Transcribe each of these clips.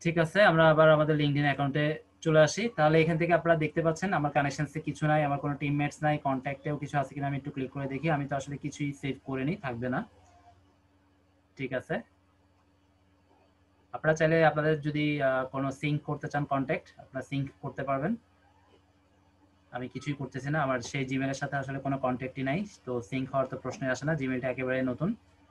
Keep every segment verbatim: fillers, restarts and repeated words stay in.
ঠিক আছে, আমরা আবার আমাদের লিঙ্কডইন অ্যাকাউন্টে চলে আসি। তাহলে এখান থেকে আপনারা দেখতে পাচ্ছেন আমার কানেকশনসে কিছু নাই, আমার কোনো টিমমেটস নাই, কন্ট্যাক্টেও কিছু আছে কিনা আমি একটু ক্লিক করে দেখি। আমি তো আসলে কিছুই সেভ করিনি, থাকবে না। ঠিক আছে, আপনারা চাইলে আপনাদের যদি কোনো সিঙ্ক করতে চান কন্ট্যাক্ট, আপনারা সিঙ্ক করতে পারবেন। আমি কিছুই করতেছি না, আমার সেই জিমেলের সাথে আসলে কোনো কন্ট্যাক্টই নাই, তো সিঙ্ক হওয়ার তো প্রশ্নই আসে না, জিমেলটা একেবারে নতুন।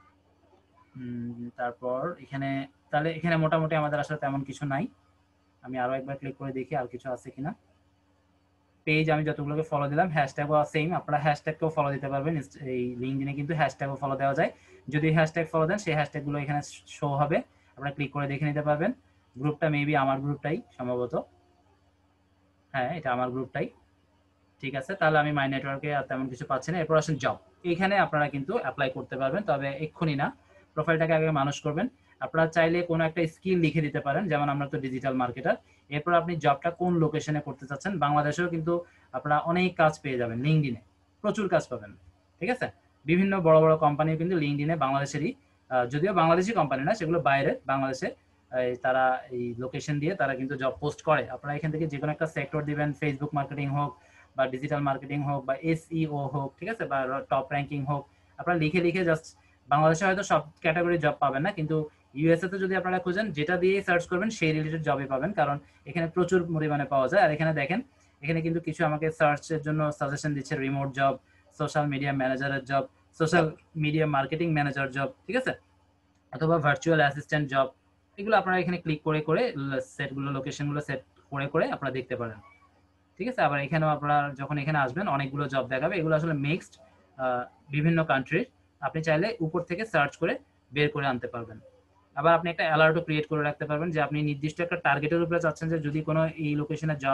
তারপর এখানে তাহলে এখানে মোটামুটি আমাদের আসলে তেমন কিছু নাই। আমি আরও একবার ক্লিক করে দেখি আর কিছু আছে কিনা। পেজ আমি যতগুলোকে ফলো দিলাম, হ্যাশট্যাগও সেম, আপনারা হ্যাশট্যাগকেও ফলো দিতে পারবেন। এই লিঙ্কডইনে কিন্তু হ্যাশট্যাগও ফলো দেওয়া যায়। যদি হ্যাশট্যাগ ফলো দেন সেই হ্যাশট্যাগুলো এখানে শো হবে, আপনারা ক্লিক করে দেখে নিতে পারবেন। গ্রুপটা মেবি আমার গ্রুপটাই সম্ভবত, হ্যাঁ এটা আমার গ্রুপটাই। ঠিক আছে, তাহলে আমি মাই নেটওয়ার্কে আর তেমন কিছু পাচ্ছি না। এরপর আসেন জব, এইখানে আপনারা কিন্তু অ্যাপ্লাই করতে পারবেন, তবে এক্ষুনি না, প্রোফাইলটাকে আগে মানুষ করবেন। আপনারা চাইলে কোনো একটা স্কিল লিখে দিতে পারেন, যেমন আমরা তো ডিজিটাল মার্কেটার। এরপর আপনি জবটা কোন লোকেশনে করতে চাচ্ছেন, বাংলাদেশেও কিন্তু আপনারা অনেক কাজ পেয়ে যাবেন লিঙ্কডইনে, প্রচুর কাজ পাবেন। ঠিক আছে, বিভিন্ন বড় বড় কোম্পানি কিন্তু লিঙ্কডইনে বাংলাদেশেরই, যদিও বাংলাদেশি কোম্পানি না, সেগুলো বাইরে, বাংলাদেশে তারা এই লোকেশন দিয়ে তারা কিন্তু জব পোস্ট করে। আপনারা এখান থেকে যে কোনো একটা সেক্টর দিবেন, ফেসবুক মার্কেটিং হোক বা ডিজিটাল মার্কেটিং হোক বা এসইও হোক, ঠিক আছে, বা টপ র্যাঙ্কিং হোক, আপনারা লিখে লিখে জাস্ট, বাংলাদেশে হয়তো সব ক্যাটাগরি জব পাবেন না, কিন্তু ইউএসএ তে যদি আপনারা খুঁজেন, যেটা দিয়ে সার্চ করবেন সেই রিলেটেড জবই পাবেন, কারণ এখানে প্রচুর পরিমাণে পাওয়া যায়। আর এখানে দেখেন, এখানে কিন্তু কিছু আমাকে সার্চের জন্য সাজেশন দিচ্ছে, রিমোট জব, সোশ্যাল মিডিয়া ম্যানেজারের job, social media marketing manager job, ঠিক আছে, অথবা ভার্চুয়াল অ্যাসিস্ট্যান্ট জব। এগুলো আপনারা এখানে ক্লিক করে করে সেটগুলো, লোকেশনগুলো সেট করে করে আপনারা দেখতে পারেন। ঠিক আছে, আবার এখানেও আপনারা যখন এখানে আসবেন অনেকগুলো জব দেখাবে, এগুলো আসলে মিক্সড বিভিন্ন কান্ট্রির, আপনি চাইলে উপর থেকে সার্চ করে বের করে আনতে পারবেন। আবার আপনি একটা অ্যালার্টও ক্রিয়েট করে রাখতে পারবেন, যে আপনি নির্দিষ্ট একটা টার্গেটের উপরে চাচ্ছেন যে যদি কোনো এই লোকেশনে জব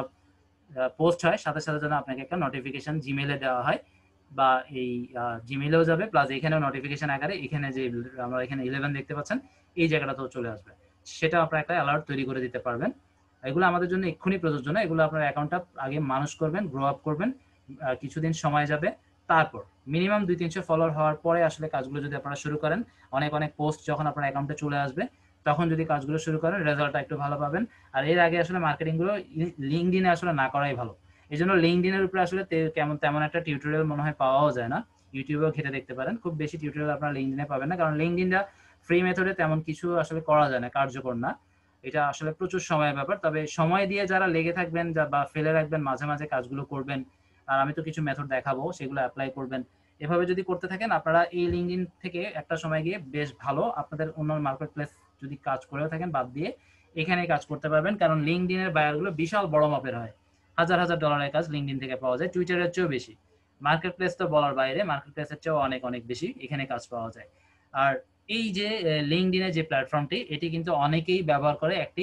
পোস্ট হয়, সাথে সাথে যেন আপনাকে একটা নোটিফিকেশন জিমেলে দেওয়া হয়, বা এই জিমেলেও যাবে, প্লাস এখানেও নোটিফিকেশন আকারে এখানে যে আমরা এখানে ইলেভেন দেখতে পাচ্ছেন এই জায়গাটাতেও চলে আসবে, সেটা আপনারা একটা অ্যালার্ট তৈরি করে দিতে পারবেন। এগুলো আমাদের জন্য এক্ষুনি প্রযোজ্য না, এগুলো আপনার অ্যাকাউন্টটা আগে মানুষ করবেন, গ্রো আপ করবেন, কিছুদিন সময় যাবে, তারপর মিনিমাম দুই তিনশো ফলোয়ার হওয়ার পরে আসলে কাজগুলো যদি আপনারা শুরু করেন, অনেক অনেক পোস্ট যখন আপনার অ্যাকাউন্টে চলে আসবে, তখন যদি কাজগুলো শুরু করেন রেজাল্টটা একটু ভালো পাবেন। আর এর আগে আসলে মার্কেটিংগুলো লিঙ্কডইনে আসলে না করাই ভালো। এই জন্য লিঙ্কডইনের উপরে আসলে কেমন তেমন একটা টিউটোরিয়াল মনে হয় পাওয়াও যায় না, ইউটিউবেও ঘেটে দেখতে পারেন, খুব বেশি টিউটোরিয়াল আপনারা লিঙ্কডইনে পাবেন না, কারণ লিঙ্কডইনটা ফ্রি মেথডে তেমন কিছু আসলে করা যায় না, কার্যকর না, এটা আসলে প্রচুর সময়ের ব্যাপার। তবে সময় দিয়ে যারা লেগে থাকবেন বা ফেলে রাখবেন, মাঝে মাঝে কাজগুলো করবেন, আর আমি তো কিছু মেথড দেখাবো, সেগুলো অ্যাপ্লাই করবেন, এভাবে যদি করতে থাকেন আপনারা এই লিঙ্কডইন থেকে একটা সময় গিয়ে বেশ ভালো আপনাদের অন্য মার্কেট প্লেস যদি কাজ করেও থাকেন বাদ দিয়ে এখানে কাজ করতে পারবেন, কারণ লিঙ্কডইনের বায়ারগুলো বিশাল বড় মাপের হয়, হাজার হাজার ডলারের কাজ লিঙ্কডইন থেকে পাওয়া যায়, টুইটারের চেয়েও বেশি। মার্কেট প্লেস তো বলার বাইরে, মার্কেট প্লেসের চেয়েও অনেক অনেক বেশি এখানে কাজ পাওয়া যায়। আর এই যে লিঙ্কডইনের যে প্ল্যাটফর্মটি, এটি কিন্তু অনেকেই ব্যবহার করে একটি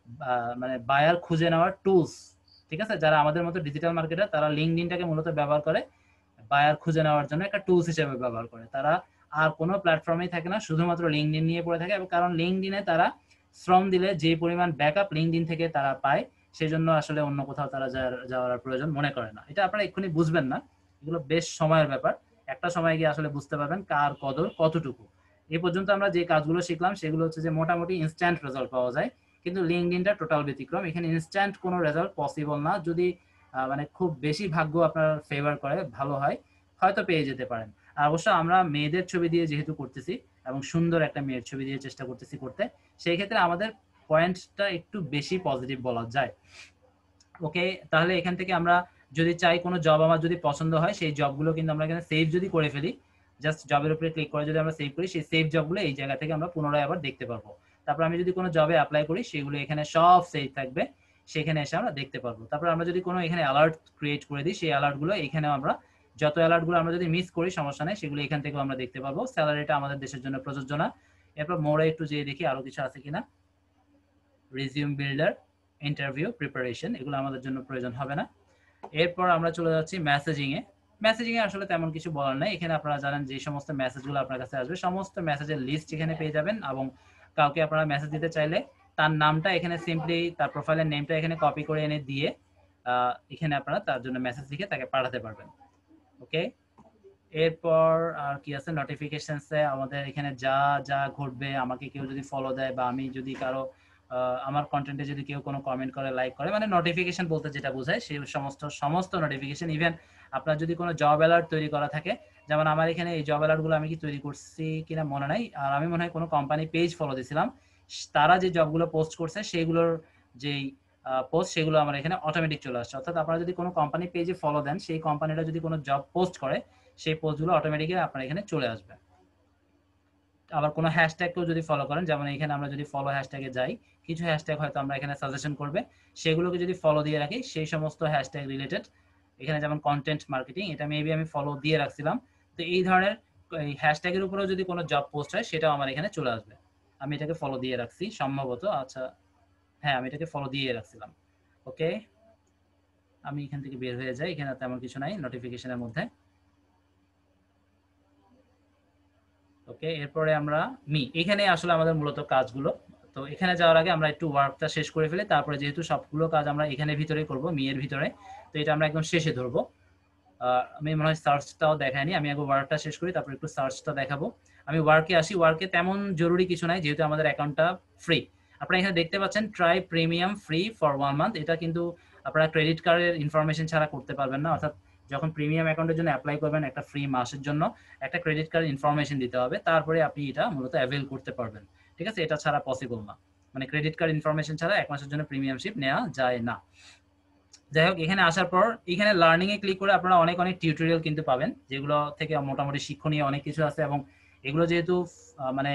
মানে বায়ার খুঁজে নেওয়ার টুলস। ঠিক আছে, যারা আমাদের মতো ডিজিটাল মার্কেটার তারা লিঙ্কডইনটাকে মূলত ব্যবহার করে বায়ার খুঁজে নেওয়ার জন্য একটা টুলস হিসেবে ব্যবহার করে, তারা আর কোনো প্ল্যাটফর্মেই থাকে না, শুধুমাত্র লিঙ্কডইন নিয়ে পড়ে থাকে। কারণ লিঙ্কডইনে তারা শ্রম দিলে যে পরিমাণ ব্যাকআপ লিঙ্কডইন থেকে তারা পায়, সেই জন্য আসলে অন্য কোথাও তারা যাওয়ার প্রয়োজন মনে করে না। এটা আপনারা এক্ষুনি বুঝবেন না, এগুলো বেশ সময়ের ব্যাপার, একটা সময় গিয়ে আসলে বুঝতে পারবেন কার কদর কতটুকু। এই পর্যন্ত আমরা যে কাজগুলো শিখলাম সেগুলো হচ্ছে যে মোটামুটি ইনস্ট্যান্ট রেজাল্ট পাওয়া যায়, কিন্তু লিঙ্কডইনটা টোটাল ব্যতিক্রম, এখানে ইনস্ট্যান্ট কোনো রেজাল্ট পসিবল না। যদি মানে খুব বেশি ভাগ্য আপনার ফেভার করে, ভালো হয়, হয়তো পেয়ে যেতে পারেন। আর অবশ্য আমরা মেয়েদের ছবি দিয়ে যেহেতু করতেছি এবং সুন্দর একটা মেয়ের ছবি দিয়ে চেষ্টা করতেছি করতে, সেই ক্ষেত্রে আমাদের পয়েন্টটা একটু বেশি পজিটিভ বলা যায়। ওকে, তাহলে এখান থেকে আমরা যদি চাই কোনো জব আমার যদি পছন্দ হয়, সেই জবগুলো কিন্তু আমরা এখানে সেভ যদি করে ফেলি, জাস্ট জবের উপরে ক্লিক করে যদি আমরা সেভ করি, সেই সেভ জবগুলো এই জায়গা থেকে আমরা পুনরায় আবার দেখতে পারবো। তারপর আমি যদি কোনো জবে অ্যাপ্লাই করি সেগুলো এখানে সব সেভ থাকবে, সেখানে এসে আমরা দেখতে পারবো। তারপর আমরা যদি কোনো এখানে অ্যালার্ট ক্রিয়েট করে দিই, সেই অ্যালার্টগুলো এখানেও আমরা, যত অ্যালার্টগুলো আমরা যদি মিস করি সমস্যা নেই, সেগুলো এখান থেকেও আমরা দেখতে পারবো। স্যালারিটা আমাদের দেশের জন্য প্রযোজ্য না। এরপর মোড়ে একটু যেয়ে দেখি আরো কিছু আছে কিনা, রিজিউম বিল্ডার, ইন্টারভিউ প্রিপারেশন, এগুলো আমাদের জন্য প্রয়োজন হবে না। এরপর আমরা চলে যাচ্ছি মেসেজিং এ। মেসেজিং এ আসলে তেমন কিছু বলার নাই, এখানে আপনারা জানেন যে সমস্ত মেসেজগুলো আপনার কাছে আসবে সমস্ত মেসেজের লিস্ট এখানে পেয়ে যাবেন, এবং কাউকে আপনারা মেসেজ দিতে চাইলে তার নামটা এখানে সিম্পলি তার প্রোফাইলের নেমটা এখানে কপি করে এনে দিয়ে এখানে আপনারা তার জন্য মেসেজ লিখে তাকে পাঠাতে পারবেন। ওকে, এরপর আর কি আছে, নোটিফিকেশনসে আমাদের এখানে যা যা ঘটবে, আমাকে কেউ যদি ফলো দেয় বা আমি যদি কারো আমার কন্টেন্টে যদি কেউ কোনো কমেন্ট করে, লাইক করে, মানে নোটিফিকেশন বলতে যেটা বোঝায় সেই সমস্ত সমস্ত নোটিফিকেশন, ইভেন আপনার যদি কোনো জব অ্যালার্ট তৈরি করা থাকে, যেমন আমার এখানে এই জব অ্যালার্টগুলো আমি কি তৈরি করছি কিনা মনে নাই, আর আমি মনে হয় কোনো কোম্পানি পেজ ফলো দিয়েছিলাম, তারা যে জবগুলো পোস্ট করছে সেগুলোর যেই পোস্ট সেগুলো আমার এখানে অটোমেটিক চলে আসছে। অর্থাৎ আপনারা যদি কোনো কোম্পানি পেজে ফলো দেন, সেই কোম্পানিটা যদি কোনো জব পোস্ট করে সেই পোস্টগুলো অটোমেটিক্যালি আপনার এখানে চলে আসবে। আবার কোনো হ্যাশট্যাগকেও যদি ফলো করেন, যেমন এখানে আমরা যদি ফলো হ্যাশট্যাগে যাই, কিছু হ্যাশট্যাগ হয়তো আমরা এখানে সাজেশন করবে, সেগুলোকে যদি ফলো দিয়ে রাখি, সেই সমস্ত হ্যাশট্যাগ রিলেটেড, এখানে যেমন কন্টেন্ট মার্কেটিং, এটা মেবি আমি ফলো দিয়ে রাখছিলাম, তো এই ধরনের এই হ্যাশট্যাগের উপরেও যদি কোনো জব পোস্ট হয় সেটাও আমার এখানে চলে আসবে। আমি এটাকে ফলো দিয়ে রাখছি সম্ভবত, আচ্ছা হ্যাঁ আমি এটাকে ফলো দিয়ে রাখছিলাম। ওকে, আমি এখান থেকে বের হয়ে যাই, এখানে তেমন কিছু নাই নোটিফিকেশনের মধ্যে। ওকে, এরপরে আমরা মি, এখানে আসলে আমাদের মূলত কাজগুলো, তো এখানে যাওয়ার আগে আমরা একটু ওয়ার্কটা শেষ করে ফেলি, তারপরে যেহেতু সবগুলো কাজ আমরা এখানে ভিতরেই করব, মি এর ভিতরে, তো এটা আমরা একদম শেষে ধরবো। আমি মনে হয় সার্চটাও দেখাইনি, আমি আগে ওয়ার্কটা শেষ করি তারপর একটু সার্চটা দেখাবো। আমি ওয়ার্কে আসি, ওয়ার্কে তেমন জরুরি কিছু নাই যেহেতু আমাদের অ্যাকাউন্টটা ফ্রি। আপনারা এখানে দেখতে পাচ্ছেন try premium free for one month, এটা কিন্তু আপনারা ক্রেডিট কার্ডের ইনফরমেশন ছাড়া করতে পারবেন না। অর্থাৎ যখন প্রিমিয়াম অ্যাকাউন্টের জন্য অ্যাপ্লাই করবেন একটা ফ্রি মাসের জন্য একটা ক্রেডিট কার্ড ইনফরমেশন দিতে হবে, তারপরে আপনি এটা মূলত অ্যাভেল করতে পারবেন। ঠিক আছে, এটা ছাড়া পসিবল না, মানে ক্রেডিট কার্ড ইনফরমেশন ছাড়া এক মাসের জন্য প্রিমিয়ামশিপ নেওয়া যায় না। যাই হোক, এখানে আসার পর এখানে লার্নিং এ ক্লিক করে আপনারা অনেক অনেক টিউটোরিয়াল কিন্তু পাবেন, যেগুলো থেকে মোটামুটি শিক্ষণীয় অনেক কিছু আছে, এবং এগুলো যেহেতু মানে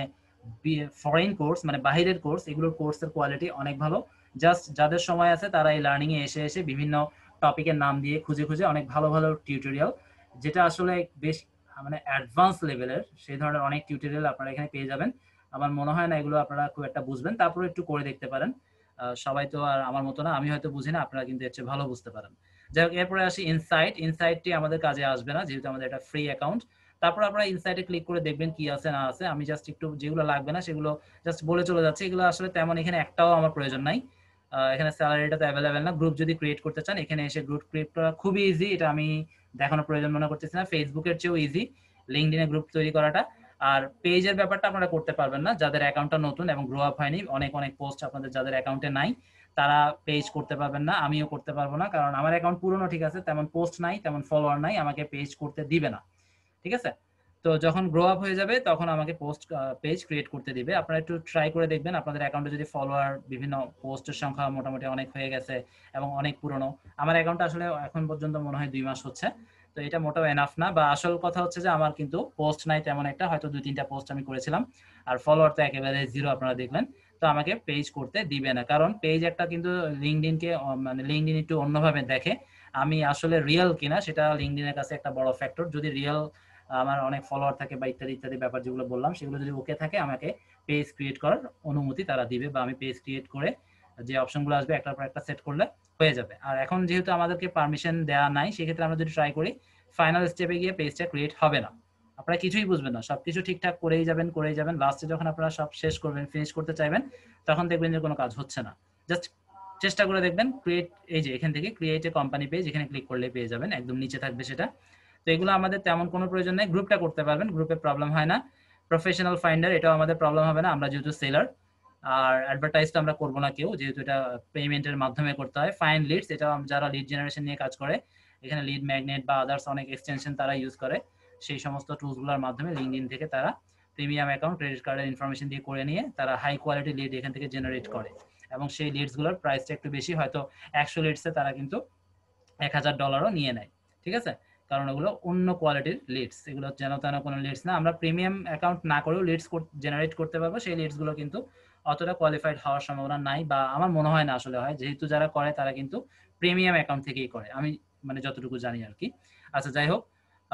ফরেন কোর্স, মানে বাহিরের কোর্স, এগুলোর কোর্সের কোয়ালিটি অনেক ভালো। জাস্ট যাদের সময় আছে তারা এই লার্নিং এ এসে এসে বিভিন্ন টপিকের নাম দিয়ে খুঁজে খুঁজে অনেক ভালো ভালো টিউটোরিয়াল, যেটা আসলে বেশ মানে অ্যাডভান্স লেভেলের, সেই ধরনের অনেক টিউটোরিয়াল আপনারা এখানে পেয়ে যাবেন। আমার মনে হয় না এগুলো আপনারা খুব একটা বুঝবেন, তারপরে একটু করে দেখতে পারেন। সবাই তো আর আমার মতো না, আমি হয়তো বুঝি না, আপনারা কিন্তু এর চেয়ে ভালো বুঝতে পারেন। যাই হোক, এরপরে আসি ইনসাইট। ইনসাইটটি আমাদের কাজে আসবে না যেহেতু আমাদের এটা ফ্রি অ্যাকাউন্ট। তারপর আপনারা ইনসাইটে ক্লিক করে দেখবেন কি আছে না আছে। আমি জাস্ট একটু যেগুলো লাগবে না সেগুলো জাস্ট বলে চলে যাচ্ছি, এগুলো আসলে তেমন এখানে একটাও আমার প্রয়োজন নাই। এখানে স্যালারিটা তো অ্যাভেলেবেল না। গ্রুপ যদি ক্রিয়েট করতে চান এখানে এসে গ্রুপ ক্রিয়েট করা খুবই ইজি, এটা আমি দেখানোর প্রয়োজন মনে করতেছি না। ফেসবুকের চেয়েও ইজি লিঙ্কডইনে গ্রুপ তৈরি করাটা। আর পেজের ব্যাপারটা আপনারা করতে পারবেন না যাদের অ্যাকাউন্টটা নতুন এবং গ্রো আপ হয়নি, অনেক অনেক পোস্ট আপনাদের যাদের অ্যাকাউন্টে নাই তারা পেজ করতে পারবেন না, আমিও করতে পারবো না, কারণ আমার অ্যাকাউন্ট পুরনো, ঠিক আছে, তেমন পোস্ট নাই, তেমন ফলোয়ার নাই, আমাকে পেজ করতে দিবে না। ঠিক আছে, তো যখন গ্রো আপ হয়ে যাবে তখন আমাকে পোস্ট পেজ ক্রিয়েট করতে দিবে। আপনারা একটু ট্রাই করে দেখবেন আপনাদের অ্যাকাউন্টে যদি ফলোয়ার, বিভিন্ন পোস্টের সংখ্যা মোটামুটি অনেক হয়ে গেছে এবং অনেক পুরনো। আমার অ্যাকাউন্টটা আসলে এখন পর্যন্ত মনে হয় দুই মাস হচ্ছে, তো এটা মোটেও এনাফ না। বা আসল কথা হচ্ছে যে আমার কিন্তু পোস্ট নাই তেমন একটা, হয়তো দুই তিনটা পোস্ট আমি করেছিলাম, আর ফলোয়ার তো একেবারে জিরো আপনারা দেখলেন, তো আমাকে পেজ করতে দিবে না। কারণ পেজ একটা কিন্তু লিঙ্কডইনকে, মানে লিঙ্কডইন একটু অন্যভাবে দেখে, আমি আসলে রিয়েল কিনা সেটা লিঙ্কডইনের কাছে একটা বড় ফ্যাক্টর। যদি রিয়েল আমার অনেক ফলোয়ার থাকে বা ইত্যাদি ইত্যাদি ব্যাপার যেগুলো বললাম সেগুলো যদি ওকে থাকে, আমাকে পেজ ক্রিয়েট করার অনুমতি তারা দিবে, বা আমি পেজ ক্রিয়েট করে যে অপশনগুলো আসবে একটার পর একটা সেট করলে হয়ে যাবে। আর এখন যেহেতু আমাদেরকে পারমিশন দেওয়া নাই, সেক্ষেত্রে আমরা যদি ট্রাই করি ফাইনাল স্টেপে গিয়ে পেজটা ক্রিয়েট হবে না, আপনারা কিছুই বুঝবেন না, সবকিছু ঠিকঠাক করেই যাবেন করেই যাবেন, লাস্টে যখন আপনারা সব শেষ করবেন, ফিনিশ করতে চাইবেন, তখন দেখবেন যে কোনো কাজ হচ্ছে না। জাস্ট চেষ্টা করে দেখবেন ক্রিয়েট, এই যে এখান থেকে ক্রিয়েট এ কোম্পানি পেজ, এখানে ক্লিক করলে পেয়ে যাবেন, একদম নিচে থাকবে সেটা। তো এগুলো আমাদের তেমন কোনো প্রয়োজন নেই, গ্রুপটা করতে পারবেন, গ্রুপে প্রবলেম হয় না। প্রফেশনাল ফাইন্ডার, এটাও আমাদের প্রবলেম হবে না, আমরা যেহেতু সেলার। আর অ্যাডভার্টাইজটা আমরা করবো না কেউ, যেহেতু এটা পেমেন্টের মাধ্যমে করতে হয়। ফাইন লিডস, এটা যারা লিড জেনারেশন নিয়ে কাজ করে, এখানে লিড ম্যাগনেট বা আদার্স অনেক এক্সটেনশন তারা ইউজ করে, সেই সমস্ত টুলসগুলোর মাধ্যমে লিঙ্কডইন থেকে তারা প্রিমিয়াম অ্যাকাউন্ট ক্রেডিট কার্ডের ইনফরমেশন দিয়ে করে নিয়ে তারা হাই কোয়ালিটি লিড এখান থেকে জেনারেট করে, এবং সেই লিডসগুলোর প্রাইসটা একটু বেশি, হয়তো একশো লিডসে তারা কিন্তু এক হাজার ডলারও নিয়ে নেয়। ঠিক আছে, কারণ ওগুলো অন্য কোয়ালিটির লিডস, এগুলো যেন তেন কোনো লিডস না। আমরা প্রিমিয়াম অ্যাকাউন্ট না করেও লিডস জেনারেট করতে পারবো, সেই লিডসগুলো কিন্তু অতটা কোয়ালিফাইড হওয়ার সম্ভাবনা নাই, বা আমার মনে হয় না আসলে হয়, যেহেতু যারা করে তারা কিন্তু প্রিমিয়াম অ্যাকাউন্ট থেকেই করে, আমি মানে যতটুকু জানি আর কি। আচ্ছা যাই হোক,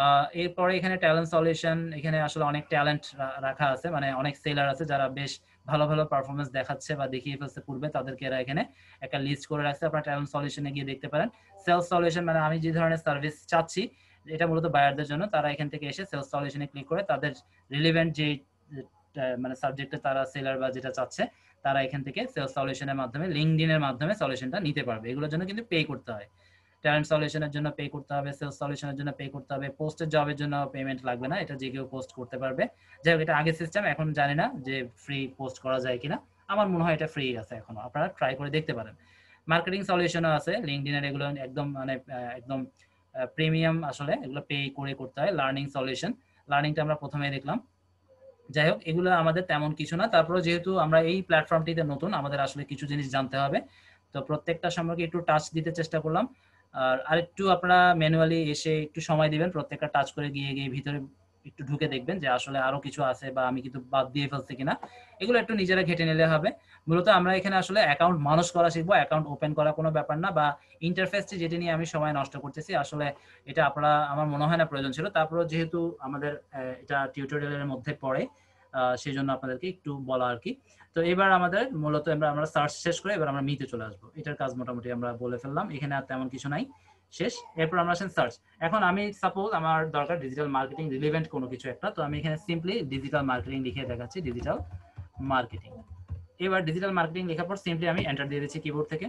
এরপরে এখানে ট্যালেন্ট সলিউশন, এখানে আসলে অনেক ট্যালেন্ট রাখা আছে, মানে অনেক সেলার আছে যারা বেশ ভালো ভালো পারফরমেন্স দেখাচ্ছে বা দেখিয়ে ফেলছে পূর্বে, তাদেরকে এরা এখানে একটা লিস্ট করে রাখছে, আপনারা ট্যালেন্ট সলিউশনে গিয়ে দেখতে পারেন। সেলস সলিউশন, মানে আমি যে ধরনের সার্ভিস চাচ্ছি এটা মূলত বায়ারদের জন্য, তারা এখান থেকে এসে সেলস সলিউশনে ক্লিক করে তাদের রিলেভেন্ট যে মানে সাবজেক্টে তারা সেলার বা যেটা চাচ্ছে, তারা এখান থেকে সেলস সলিউশনের মাধ্যমে লিঙ্কডইনের মাধ্যমে সলিউশনটা নিতে পারবে। এগুলোর জন্য কিন্তু পে করতে হয়, ট্যালেন্ট সলিউশনের জন্য পে করতে হবে, সেলস সলিউশনের জন্য পে করতে হবে, পোস্টের জবের জন্য পেমেন্ট লাগবে না, এটা যে কেউ পোস্ট করতে পারবে। যাই হোক, এটা আগের সিস্টেম, এখন জানি না যে ফ্রি পোস্ট করা যায় কিনা, আমার মনে হয় এটা ফ্রি আছে এখনো, আপনারা ট্রাই করে দেখতে পারেন। মার্কেটিং সলিউশনও আছে লিঙ্কডইনের, এগুলো একদম মানে একদম প্রিমিয়াম, আসলে এগুলো পে করে করতে হয়। লার্নিং সলিউশন, লার্নিংটা আমরা প্রথমে দেখলাম। যাই হোক, এগুলো আমাদের তেমন কিছু না। তারপরে যেহেতু আমরা এই প্ল্যাটফর্মটিতে নতুন, আমাদের আসলে কিছু জিনিস জানতে হবে, তো প্রত্যেকটা সম্পর্কে একটু টাচ দিতে চেষ্টা করলাম। আর আরেকটু আপনারা ম্যানুয়ালি এসে একটু সময় দিবেন, প্রত্যেকটা টাচ করে গিয়ে গিয়ে ভিতরে একটু ঢুকে দেখবেন যে আসলে আরো কিছু আছে বা আমি কিন্তু বাদ দিয়ে ফেলছি কিনা, এগুলো একটু নিজেরা ঘেটে নিলে হবে। মূলত আমরা এখানে আসলে অ্যাকাউন্ট মানুষ করা শিখবো, অ্যাকাউন্ট ওপেন করা কোনো ব্যাপার না, বা ইন্টারফেসটি যেটি নিয়ে আমি সময় নষ্ট করতেছি আসলে এটা আপনারা, আমার মনে হয় না প্রয়োজন ছিল। তারপরে যেহেতু আমাদের এটা টিউটোরিয়ালের মধ্যে পড়ে, সেই জন্য আপনাদেরকে একটু বলা আর কি। তো এবার আমাদের মূলত আমরা আমরা সার্চ শেষ করে এবার আমরা মিতে চলে আসবো। এটার কাজ মোটামুটি আমরা বলে ফেললাম, এখানে আর তেমন কিছু নাই, শেষ। এরপর আমরা আসেন সার্চ। এখন আমি সাপোজ আমার দরকার ডিজিটাল মার্কেটিং রিলেভেন্ট কোনো কিছু একটা, তো আমি এখানে সিম্পলি ডিজিটাল মার্কেটিং লিখে দেখাচ্ছি, ডিজিটাল মার্কেটিং। এবার ডিজিটাল মার্কেটিং লেখার পর সিম্পলি আমি এন্টার দিয়ে দিচ্ছি কিবোর্ড থেকে।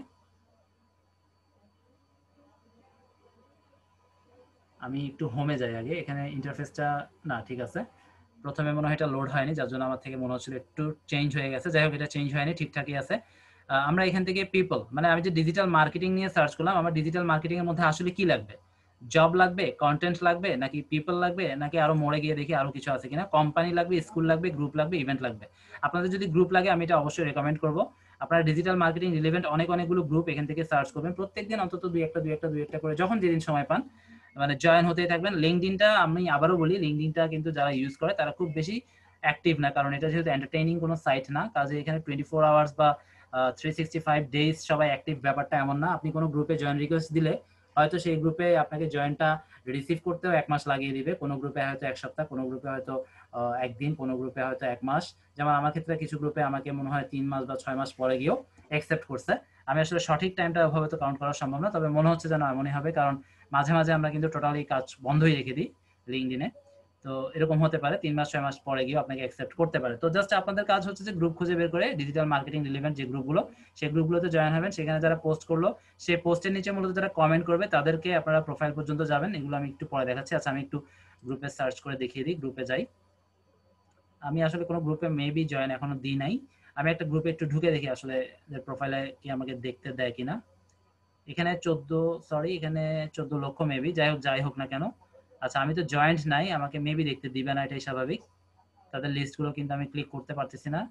আমি একটু হোমে যাই আগে, এখানে ইন্টারফেসটা না ঠিক আছে, প্রথমে মনে হয় এটা লোড হয়নি, যার জন্য আমার থেকে মনে হচ্ছিল একটু চেঞ্জ হয়ে গেছে। যাই হোক, এটা চেঞ্জ হয়নি, ঠিকঠাকই আছে। আমরা এখান থেকে পিপল, মানে আমি যে ডিজিটাল মার্কেটিং নিয়ে সার্চ করলাম, আমার ডিজিটাল মার্কেটিং এর মধ্যে আসলে কি লাগবে, জব লাগবে, কন্টেন্ট লাগবে, নাকি পিপল লাগবে, নাকি আরো মোড়ে গিয়ে দেখি আরো কিছু আছে কিনা, কোম্পানি লাগবে, স্কুল লাগবে, গ্রুপ লাগবে, ইভেন্ট লাগবে। আপনাদের যদি গ্রুপ লাগে আমি এটা অবশ্যই রেকমেন্ড করবো। আপনারা ডিজিটাল মার্কেটিং রিলেভেন্ট অনেক অনেকগুলো গ্রুপ এখান থেকে সার্চ করবেন, প্রত্যেকদিন অন্তত দুই একটা দুই একটা দুই একটা করে যখন যেদিন সময় পান মানে জয়েন হতেই থাকবেন। লিঙ্কডইনটা আমি আবারও বলি, লিঙ্কডইনটা কিন্তু যারা ইউজ করে তারা খুব বেশি অ্যাক্টিভ না, কারণ এটা যেহেতু এন্টারটেইনিং কোনো সাইট না, কাজে এখানে টোয়েন্টি ফোর আওয়ার্স বা থ্রি সিক্সটি ফাইভ ডেজ সবাই অ্যাক্টিভ ব্যাপারটা এমন না। আপনি কোনো গ্রুপে জয়েন রিকোয়েস্ট দিলে হয়তো সেই গ্রুপে আপনাকে জয়েনটা রিসিভ করতেও এক মাস লাগিয়ে দিবে, কোনো গ্রুপে হয়তো এক সপ্তাহ, কোনো গ্রুপে হয়তো একদিন, কোনো গ্রুপে হয়তো এক মাস। যেমন আমার ক্ষেত্রে কিছু গ্রুপে আমাকে মনে হয় তিন মাস বা ছয় মাস পরে গিয়েও অ্যাকসেপ্ট করছে। আমি আসলে সঠিক টাইমটা ওভাবে তো কাউন্ট করা সম্ভব না, তবে মনে হচ্ছে যেন এমনই হবে, কারণ মাঝে মাঝে আমরা কিন্তু টোটালি কাজ বন্ধই রেখে দিই লিঙ্কডইনে, তো এরকম হতে পারে তিন মাস ছয় মাস পরে গিয়ে আপনাকে অ্যাকসেপ্ট করতে পারে। তো জাস্ট আপনাদের কাজ হচ্ছে যে গ্রুপ খুঁজে বের করে ডিজিটাল মার্কেটিং রিলেভেন্ট যে গ্রুপগুলো, সেই গ্রুপগুলোতে জয়েন হবেন। সেখানে যারা পোস্ট করলো সেই পোস্টের নিচে মূলত যারা কমেন্ট করবে তাদেরকে আপনারা প্রোফাইল পর্যন্ত যাবেন, এগুলো আমি একটু পরে দেখাচ্ছি। আচ্ছা, আমি একটু গ্রুপে সার্চ করে দেখিয়ে দিই, গ্রুপে যাই। আমি আসলে কোনো গ্রুপে মেবি জয়েন এখনো দিই নাই, আমি একটা গ্রুপে একটু ঢুকে দেখি আসলে প্রোফাইলে কি আমাকে দেখতে দেয় কিনা। এখানে চোদ্দ সরি এখানে চোদ্দ লক্ষ মেবি, যাই হোক যাই হোক না কেন। আচ্ছা, আমি তো জয়েন্ট নাই, আমাকে মেবি দেখতে দিবে না, এটাই স্বাভাবিক। তাদের লিস্টগুলো কিন্তু আমি ক্লিক করতে পারতেছি না।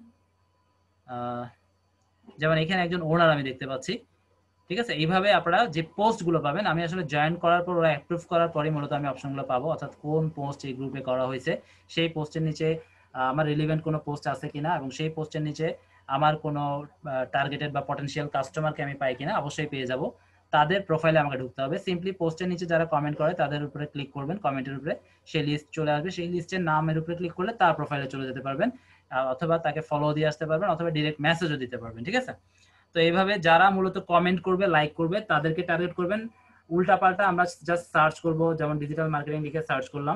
যেমন এখানে একজন ওনার আমি দেখতে পাচ্ছি, ঠিক আছে। এইভাবে আপনারা যে পোস্টগুলো পাবেন, আমি আসলে জয়েন করার পর ওরা অ্যাপ্রুভ করার পরই মূলত আমি অপশনগুলো পাবো, অর্থাৎ কোন পোস্ট এই গ্রুপে করা হয়েছে, সেই পোস্টের নিচে আমার রিলেভেন্ট কোনো পোস্ট আছে কিনা, এবং সেই পোস্টের নিচে আমার কোনো টার্গেটেড বা পটেনশিয়াল কাস্টমারকে আমি পাই কিনা, অবশ্যই পেয়ে যাব। তাদের প্রোফাইলে আমাকে ঢুকতে হবে। সিম্পলি পোস্টের নিচে যারা কমেন্ট করে তাদের উপরে ক্লিক করবেন, কমেন্টের উপরে সেই লিস্ট চলে আসবে, সেই লিস্টের নামের উপরে ক্লিক করলে তার প্রোফাইলে চলে যেতে পারবেন, অথবা তাকে ফলো দিয়ে আসতে পারবেন, অথবা ডিরেক্ট মেসেজও দিতে পারবেন, ঠিক আছে। তো এইভাবে যারা মূলত কমেন্ট করবে, লাইক করবে, তাদেরকে টার্গেট করবেন। উল্টা পাল্টা আমরা জাস্ট সার্চ করব, যেমন ডিজিটাল মার্কেটিং লিখে সার্চ করলাম,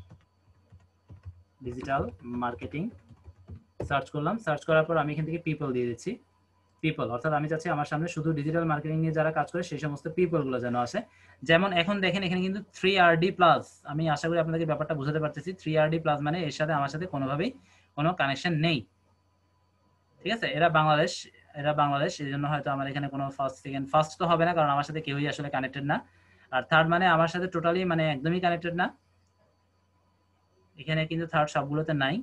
ডিজিটাল মার্কেটিং সার্চ করলাম, সার্চ করার পর আমি এখান থেকে পিপল দিয়ে দিচ্ছি, পিপল, অর্থাৎ আমি চাচ্ছি আমার সামনে শুধু ডিজিটাল মার্কেটিং নিয়ে যারা কাজ করে সেই সমস্ত পিপলগুলো যেন আসে। যেমন এখন দেখেন এখানে কিন্তু থ্রি আর ডি প্লাস, আমি আশা করি আপনাদেরকে ব্যাপারটা বুঝাতে পারতেছি। থ্রি আর ডি প্লাস মানে এর সাথে আমার সাথে কোনোভাবেই কোনো কানেকশন নেই, ঠিক আছে। এরা বাংলাদেশ, এরা বাংলাদেশ, এই জন্য হয়তো আমার এখানে কোনো ফার্স্ট সেকেন্ড, ফার্স্ট তো হবে না কারণ আমার সাথে কেউই আসলে কানেক্টেড না। আর থার্ড মানে আমার সাথে টোটালি মানে একদমই কানেক্টেড না, এখানে কিন্তু থার্ড সবগুলোতে নাই,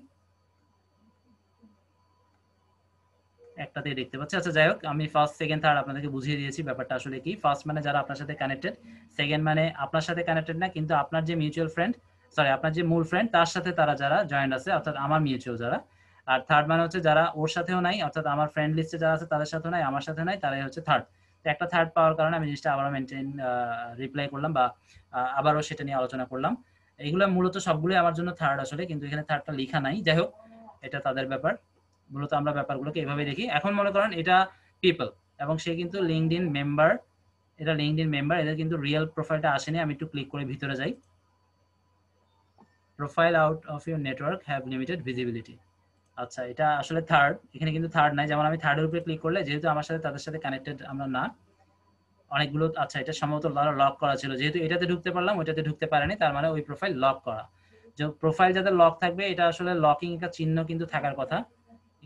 একটাতেই দেখতে পাচ্ছি। আচ্ছা যাই হোক, আমি ফার্স্ট সেকেন্ড থার্ড আপনাদেরকে বুঝিয়ে দিয়েছি ব্যাপারটা আসলে কি। ফার্স্ট মানে যারা আপনার সাথে কানেক্টেড, সেকেন্ড মানে আপনার সাথে কানেক্টেড না কিন্তু আপনার যে মিউচুয়াল ফ্রেন্ড, সরি আপনার যে মূল ফ্রেন্ড তার সাথে তারা যারা জয়েন্ট আছে, অর্থাৎ আমার মিউচুয়াল যারা। আর থার্ড মানে হচ্ছে যারা ওর সাথেও নাই, অর্থাৎ আমার ফ্রেন্ড লিস্টে যারা আছে তাদের সাথেও নাই, আমার সাথে নাই, তারাই হচ্ছে থার্ড। তো একটা থার্ড পাওয়ার কারণে আমি জিনিসটা আবারও মেনটেন রিপ্লাই করলাম বা আবারও সেটা নিয়ে আলোচনা করলাম। এইগুলো মূলত সবগুলোই আমার জন্য থার্ড আসলে, কিন্তু এখানে থার্ডটা লেখা নাই। যাই হোক, এটা তাদের ব্যাপার, মূলত আমরা ব্যাপারগুলোকে এভাবে দেখি। এখন মনে করেন এটা পিপল এবং সে কিন্তু লিঙ্কডইন মেম্বার, এটা লিঙ্কডইন মেম্বার, এদের কিন্তু রিয়েল প্রোফাইলটা আসেনি। আমি একটু ক্লিক করে ভিতরে যাই, profile out of your network have limited visibility. আচ্ছা, এটা আসলে থার্ড, এখানে কিন্তু থার্ড নাই। যেমন আমি থার্ডের উপরে ক্লিক করলে যেহেতু আমার সাথে তাদের সাথে কানেক্টেড আমরা না অনেকগুলো, আচ্ছা এটা সম্ভবত লক করা ছিল, যেহেতু এটাতে ঢুকতে পারলাম ওইটাতে ঢুকতে পারেনি, তার মানে ওই প্রোফাইল লক করা। যে প্রোফাইল যাদের লক থাকবে এটা আসলে লকিং একটা চিহ্ন কিন্তু থাকার কথা,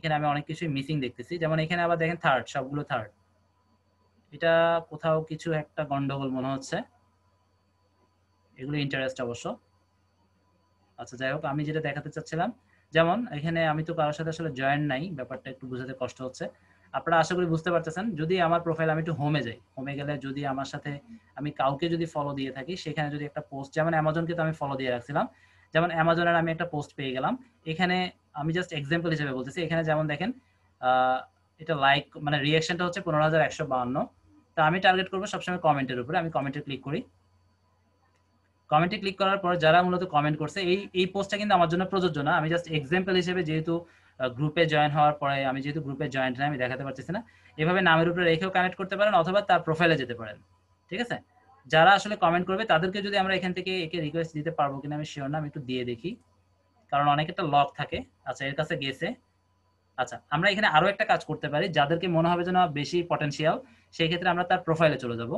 এখানে আমি অনেক কিছুই মিসিং দেখতেছি, যেমন এখানে আবার দেখেন থার্ড, সবগুলো থার্ড। এটা কোথাও কিছু একটা গন্ডগোল মনে হচ্ছে। এগুলো ইন্টারেস্ট অবশ্য। আচ্ছা যাই হোক, আমি যেটা দেখাতে চাচ্ছিলাম, যেমন এখানে আমি তো কারোর সাথে আসলে জয়েন নাই, ব্যাপারটা একটু বোঝাতে কষ্ট হচ্ছে। আপনারা আশা করি বুঝতে পারতেছেন। যদি আমার প্রোফাইল, আমি একটু হোমে যাই, হোমে গেলে যদি আমার সাথে আমি কাউকে যদি ফলো দিয়ে থাকি, সেখানে যদি একটা পোস্ট, যেমন অ্যামাজনকে তো আমি ফলো দিয়ে রাখছিলাম, যেমন অ্যামাজনের আমি একটা পোস্ট পেয়ে গেলাম। এখানে আমি জাস্ট এক্সাম্পল হিসেবে বলতেছি, এখানে যেমন দেখেন এটা লাইক মানে রিয়াকশনটা হচ্ছে পনেরো হাজার একশো বাউন্ন। তা আমি টার্গেট করবো সবসময় কমেন্টের উপরে। আমি কমেন্টে ক্লিক করি। কমেন্টে ক্লিক করার পর যারা মূলত কমেন্ট করছে, এই এই পোস্টটা কিন্তু আমার জন্য প্রযোজ্য না। আমি জাস্ট এক্সাম্পল হিসেবে, যেহেতু গ্রুপে জয়েন হওয়ার পরে আমি যেহেতু গ্রুপে জয়েন না, আমি দেখাতে পারতেছি না। এভাবে নামের উপরে রেখেও কানেক্ট করতে পারেন, অথবা তার প্রোফাইলে যেতে পারেন। ঠিক আছে, যারা আসলে কমেন্ট করবে তাদেরকে যদি আমরা এখান থেকে একে রিকোয়েস্ট দিতে পারবো কিনা আমি শিওর না, আমি একটু দিয়ে দেখি, কারণ অনেক একটা লক থাকে। আচ্ছা, এর কাছে গেছে। আচ্ছা, আমরা এখানে আরো একটা কাজ করতে পারি, যাদেরকে মনে হবে যেন বেশি পটেনশিয়াল, সেই ক্ষেত্রে আমরা তার প্রোফাইলে চলে যাব।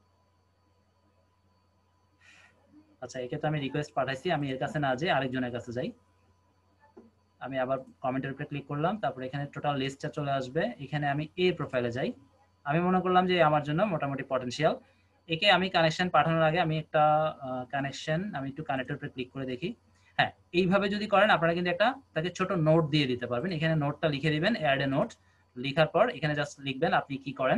আচ্ছা, একে তো আমি রিকোয়েস্ট পাঠাইছি, আমি এর কাছে না যাই আরেকজনের কাছে যাই। আমি আবার কমেন্টের উপরে ক্লিক করলাম, তারপরে এখানে টোটাল লিস্টটা চলে আসবে। এখানে আমি এ প্রোফাইলে যাই। আমি মনে করলাম যে আমার জন্য মোটামুটি পটেনশিয়াল। একে আমি কানেকশন পাঠানোর আগে আমি একটা কানেকশন, আমি একটু কানেক্টের উপরে ক্লিক করে দেখি। হ্যাঁ, এইভাবে যদি করেন আপনারা কিন্তু একটা তাকে ছোট নোট দিয়ে দিতে পারবেন। এখানে নোটটা লিখে দিবেন, অ্যাড এ নোট। লেখার পর এখানে জাস্ট লিখবেন আপনি কি করেন,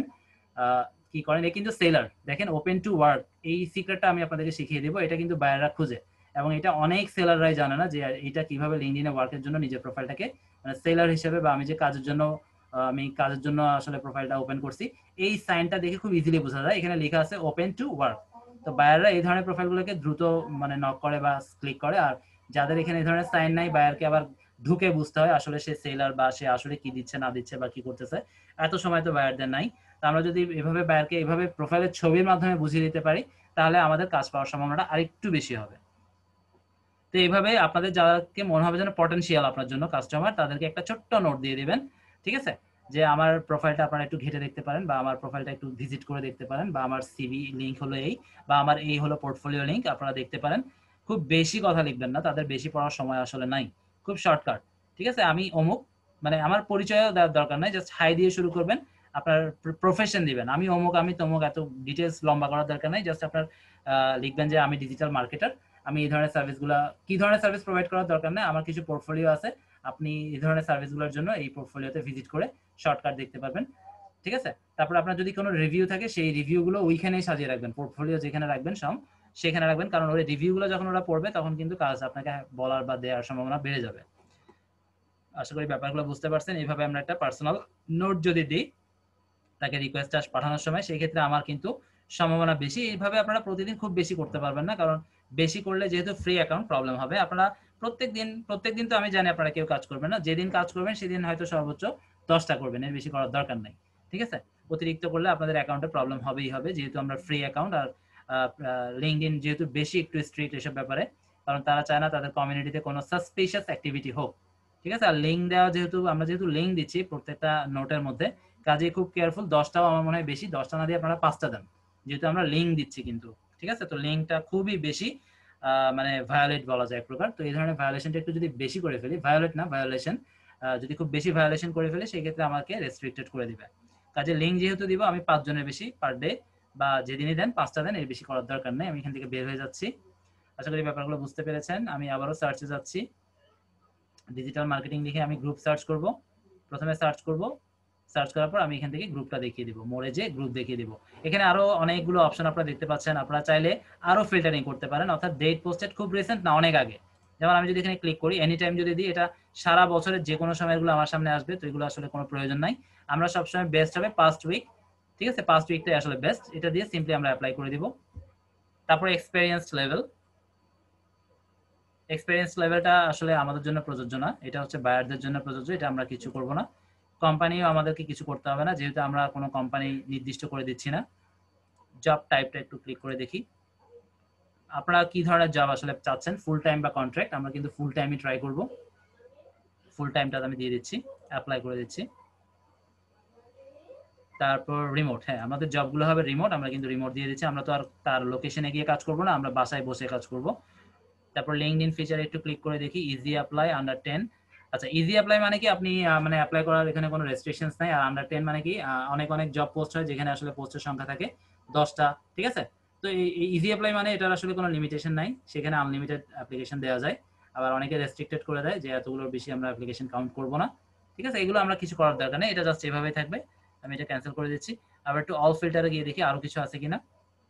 কি করেন। এ কিন্তু সেলার, দেখেন ওপেন টু ওয়ার্ক, এই সিক্রেটটা আমি আপনাদেরকে শিখিয়ে দেবো। এটা কিন্তু বায়াররা খুঁজে, এবং এটা অনেক সেলাররাই জানে না যে এটা কিভাবে লিঙ্কডইনে ওয়ার্কের জন্য নিজের প্রোফাইলটাকে, মানে সেলার হিসেবে বা আমি যে কাজের জন্য আমি কাজের জন্য আসলে প্রোফাইলটা ওপেন করছি, এই সাইনটা দেখে খুব ইজিলি বোঝা যায়। এখানে লেখা আছে ওপেন টু ওয়ার্ক। তো বায়াররা এই ধরনের প্রোফাইলগুলোকে দ্রুত মানে নক করে বা ক্লিক করে। আর যাদের এখানে এই ধরনের সাইন নাই, বায়ারকে আবার ঢুকে বুঝতে হয় আসলে সে সেলার বা সে আসলে কি দিচ্ছে না দিচ্ছে বা কি করতেছে, এত সময় তো বায়ারদের নাই। আমরা যদি এভাবে বায়ারকে এভাবে প্রোফাইলের ছবির মাধ্যমে বুঝিয়ে দিতে পারি, তাহলে আমাদের কাজ পাওয়ার সম্ভাবনাটা আরেকটু বেশি হবে। তো এইভাবে আপনাদের যাদেরকে মনে হবে যেন পটেনশিয়াল আপনার জন্য কাস্টমার, তাদেরকে একটা ছোট্ট নোট দিয়ে দিবেন। ঠিক আছে, যে আমার প্রোফাইলটা আপনারা একটু ঘেটে দেখতে পারেন, বা আমার প্রোফাইলটা একটু ভিজিট করে দেখতে পারেন, বা আমার সিভি লিঙ্ক হলো এই, বা আমার এই হলো পোর্টফোলিও লিঙ্ক, আপনারা দেখতে পারেন। খুব বেশি কথা লিখবেন না, তাদের বেশি পড়ার সময় আসলে নাই, খুব শর্টকাট। ঠিক আছে, আমি অমুক, মানে আমার পরিচয়ও দেওয়ার দরকার নাই, জাস্ট হাই দিয়ে শুরু করবেন। আপনার প্রফেশন দিবেন, আমি অমুক, আমি তমুক, এত ডিটেলস লম্বা করার দরকার নাই। জাস্ট আপনার লিখবেন যে আমি ডিজিটাল মার্কেটার, আমি এই ধরনের সার্ভিসগুলো, কি ধরনের সার্ভিস প্রোভাইড করার দরকার নেই, আমার কিছু পোর্টফোলিও আছে, আপনি এই ধরনের সার্ভিসগুলোর জন্য এই পোর্টফোলিওতে ভিজিট করে শর্টকাট দেখতে পারবেন। ঠিক আছে, তারপর আপনার যদি কোনো রিভিউ থাকে, সেই রিভিউগুলো ওইখানেই সাজিয়ে রাখবেন, পোর্টফোলিও যেখানে রাখবেন সব সেখানে রাখবেন, কারণ ওই রিভিউগুলো যখন ওরা পড়বে তখন কিন্তু কাজ আপনাকে বলার বা দেওয়ার সম্ভাবনা বেড়ে যাবে। আশা করি ব্যাপারগুলো বুঝতে পারছেন। এইভাবে আমরা একটা পার্সোনাল নোট যদি দিই তাকে রিকোয়েস্ট পাঠানোর সময়, সেই ক্ষেত্রে আমার কিন্তু সম্ভাবনা বেশি। এইভাবে আপনারা প্রতিদিন খুব বেশি করতে পারবেন না, কারণ বেশি করলে যেহেতু ফ্রি অ্যাকাউন্ট প্রবলেম হবে। আপনারা প্রত্যেকদিন প্রত্যেকদিন তো আমি জানি আপনারা কেউ কাজ করবেন না, যেদিন কাজ করবেন সেদিন হয়তো সর্বোচ্চ দশটা করবেন, এর বেশি করার দরকার নাই। ঠিক আছে, অতিরিক্ত করলে আপনাদের অ্যাকাউন্টে প্রবলেম হবেই হবে, যেহেতু আমরা ফ্রি অ্যাকাউন্ট। আর লিঙ্কডইন যেহেতু বেশি একটু স্ট্রিক্ট এসব ব্যাপারে, কারণ তারা চায় না তাদের কমিউনিটিতে কোনো সাসপিশিয়াস অ্যাক্টিভিটি হোক। ঠিক আছে, আর লিঙ্ক দেওয়া, যেহেতু আমরা যেহেতু লিঙ্ক দিচ্ছি প্রত্যেকটা নোটের মধ্যে, কাজে খুব কেয়ারফুল। দশটাও আমার মনে হয় বেশি, দশটা না দিয়ে আপনারা পাঁচটা দেন, যেহেতু আমরা লিঙ্ক দিচ্ছি কিন্তু। ঠিক আছে, তো লিঙ্কটা খুবই বেশি মানে ভায়োলেট বলা যায় এক প্রকার। তো এই ধরনের ভায়োলেশনটা একটু যদি বেশি করে ফেলি, ভায়োলেট না ভায়োলেশন, যদি খুব বেশি ভায়োলেশন করে ফেলি সেই ক্ষেত্রে আমাকে রেস্ট্রিক্টেড করে দিবে। কাজে লিঙ্ক যেহেতু দিব, আমি পাঁচজনের বেশি পার ডে বা যেদিনই দেন পাঁচটা দেন, এর বেশি করার দরকার নেই। আমি এখান থেকে বের হয়ে যাচ্ছি। আশা করি ব্যাপারগুলো বুঝতে পেরেছেন। আমি আবারও সার্চে যাচ্ছি, ডিজিটাল মার্কেটিং লিখে আমি গ্রুপ সার্চ করব। প্রথমে সার্চ করব, সার্চ করার পর আমি এখান থেকে গ্রুপটা দেখিয়ে দিব, মোড়ে যে গ্রুপ দেখিয়ে দিব। এখানে আরো অনেকগুলো অপশন আপনারা দেখতে পাচ্ছেন, আপনারা চাইলে আরো ফিল্টারিং করতে পারেন, অর্থাৎ ডেট পোস্টেড খুব রিসেন্ট না অনেক আগে। যেমন আমি যদি এখানে ক্লিক করি, এনি টাইম যদি দিই, এটা সারা বছরের যে কোনো সময়গুলো আমার সামনে আসবে, তো এগুলো আসলে কোনো প্রয়োজন নাই। আমরা সবসময় বেস্ট হবে পাস্ট উইক। ঠিক আছে, পাস্ট উইকটাই আসলে বেস্ট, এটা দিয়ে সিম্পলি আমরা অ্যাপ্লাই করে দিব। তারপর এক্সপেরিয়েন্স লেভেল, এক্সপেরিয়েন্স লেভেলটা আসলে আমাদের জন্য প্রযোজ্য না, এটা হচ্ছে বায়ারদের জন্য প্রযোজ্য, এটা আমরা কিছু করব না। কোম্পানিও আমাদেরকে কিছু করতে হবে না, যেহেতু আমরা কোনো কোম্পানি নির্দিষ্ট করে দিচ্ছি না। জব টাইপটা একটু ক্লিক করে দেখি আপনারা কি ধরনের জব আসলে চাচ্ছেন, ফুল টাইম বা কন্ট্রাক্ট। আমরা কিন্তু ফুল টাইমই ট্রাই করব, ফুল টাইমটা আমি দিয়ে দিচ্ছি, অ্যাপ্লাই করে দিচ্ছি। তারপর রিমোট, হ্যাঁ আমাদের জবগুলো হবে রিমোট, আমরা কিন্তু রিমোট দিয়ে দিচ্ছি। আমরা তো আর তার লোকেশনে গিয়ে কাজ করব না, আমরা বাসায় বসে কাজ করব। তারপর লিঙ্কডইন ফিচারে একটু ক্লিক করে দেখি, ইজি অ্যাপ্লাই আন্ডার টেন। আচ্ছা, ইজি অ্যাপ্লাই মানে কি আপনি মানে অ্যাপ্লাই করার এখানে কোনো রেস্ট্রিকশনস নাই। আর আন্ডার টেন মানে কি অনেক অনেক জব পোস্ট হয় যেখানে আসলে পোস্টের সংখ্যা থাকে দশটা, ঠিক আছে? তো এই ইজি অ্যাপ্লাই মানে এটার আসলে কোনো লিমিটেশন নাই, সেখানে আনলিমিটেড অ্যাপ্লিকেশন দেওয়া যায়। আবার অনেকে রেস্ট্রিক্টেড করে দেয় যে এতগুলোর বেশি আমরা অ্যাপ্লিকেশন কাউন্ট করবো না, ঠিক আছে? এগুলো আমরা কিছু করার দরকার নেই, এটা জাস্ট এভাবেই থাকবে। আমি এটা ক্যান্সেল করে দিচ্ছি। আবার একটু অল ফিল্টারে গিয়ে দেখি আরো কিছু আছে কিনা।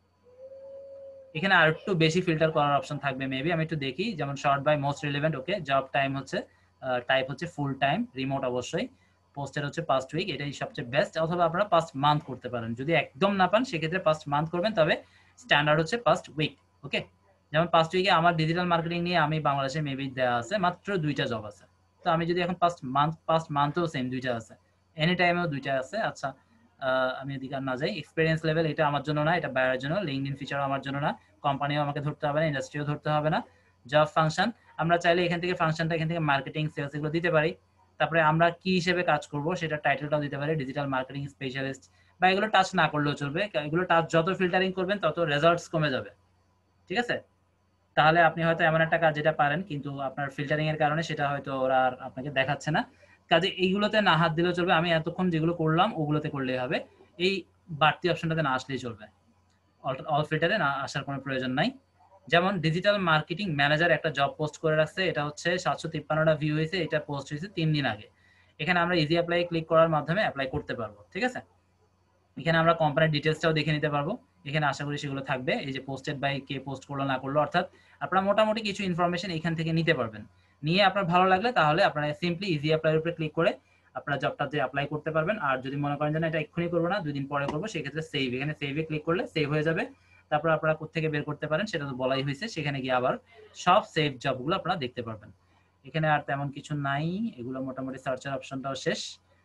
এখানে আর একটু বেশি ফিল্টার করার অপশন থাকবে মেবি, আমি একটু দেখি। যেমন sort by most relevant, okay. Job time হচ্ছে টাইপ হচ্ছে ফুল টাইম, রিমোট অবশ্যই, পোস্টের হচ্ছে পাস্ট উইক, এটাই সবচেয়ে বেস্ট। অথবা আপনারা পাস্ট মান্থ করতে পারেন, যদি একদম না পান সেক্ষেত্রে পাস্ট মান্থ করবেন, তবে স্ট্যান্ডার্ড হচ্ছে পাস্ট উইক, ওকে। যেমন পাস্ট উইকে আমার ডিজিটাল মার্কেটিং নিয়ে আমি বাংলাদেশে মেবি দেওয়া আছে মাত্র দুইটা জব আছে। তো আমি যদি এখন পাস্ট মান্থ, পাস্ট মান্থেও সেম দুইটা আছে, এনি টাইমেও দুইটা আছে। আচ্ছা, আমি এদিকে না যাই। এক্সপিরিয়েন্স লেভেল এটা আমার জন্য না, এটা বায়ারের জন্য। লিঙ্কডইন ফিচারও আমার জন্য না, কোম্পানিও আমাকে ধরতে হবে না, ইন্ডাস্ট্রিও ধরতে হবে না। জব ফাংশন, আমরা চাইলে এখান থেকে ফাংশনটা এখান থেকে মার্কেটিং, সেলস এগুলো দিতে পারি। তারপরে আমরা কি হিসেবে কাজ করব সেটা টাইটেলটাও দিতে পারি, ডিজিটাল মার্কেটিং স্পেশালিস্ট, বা এগুলো টাচ না করলেও চলবে। এগুলো টাচ যত ফিল্টারিং করবেন তত রেজাল্টস কমে যাবে, ঠিক আছে? তাহলে আপনি হয়তো এমন একটা কাজ যেটা পারেন কিন্তু আপনার ফিল্টারিং এর কারণে সেটা হয়তো ওরা আর আপনাকে দেখাচ্ছে না। কাজে এইগুলোতে না হাত দিলেও চলবে, আমি এতক্ষণ যেগুলো করলাম ওগুলোতে করলেই হবে, এই বাড়তি অপশনটাতে না আসলেই চলবে, অল ফিল্টারে না আসার কোনো প্রয়োজন নাই। যেমন ডিজিটাল মার্কেটিং ম্যানেজার একটা জব পোস্ট করে রাখছে, এটা হচ্ছে সাতশো তিপ্পান্নটা ভিউ হয়েছে, এটা পোস্ট হয়েছে তিন দিন আগে। এখানে আমরা ইজি অ্যাপ্লাই ক্লিক করার মাধ্যমে অ্যাপ্লাই করতে পারবো, ঠিক আছে? এখানে আমরা কোম্পানির ডিটেলসটাও দেখে নিতে পারবো, এখানে আশা করি সেগুলো থাকবে। এই যে পোস্টেড বাই কে পোস্ট করলো না করলো, অর্থাৎ আপনারা মোটামুটি কিছু ইনফরমেশন এখান থেকে নিতে পারবেন। নিয়ে আপনার ভালো লাগলে তাহলে আপনারা সিম্পলি ইজি অ্যাপ্লাইয়ের উপরে ক্লিক করে আপনারা জবটাতে অ্যাপ্লাই করতে পারবেন। আর যদি মনে করেন যে না এটা এক্ষুনি করবো না, দুই দিন পরে করবো, সেক্ষেত্রে সেভ, এখানে সেভে ক্লিক করলে সেভ হয়ে যাবে। তারপর আপনারা কোত্থেকে বের করতে পারেন সেটা তো বলাই হয়েছে, সেখানে গিয়ে আবার সব সেভ জবগুলো আপনারা দেখতে পারবেন। এখানে আর তেমন কিছু নাই, এগুলো মোটামুটি সার্চের অপশনটাও শেষ।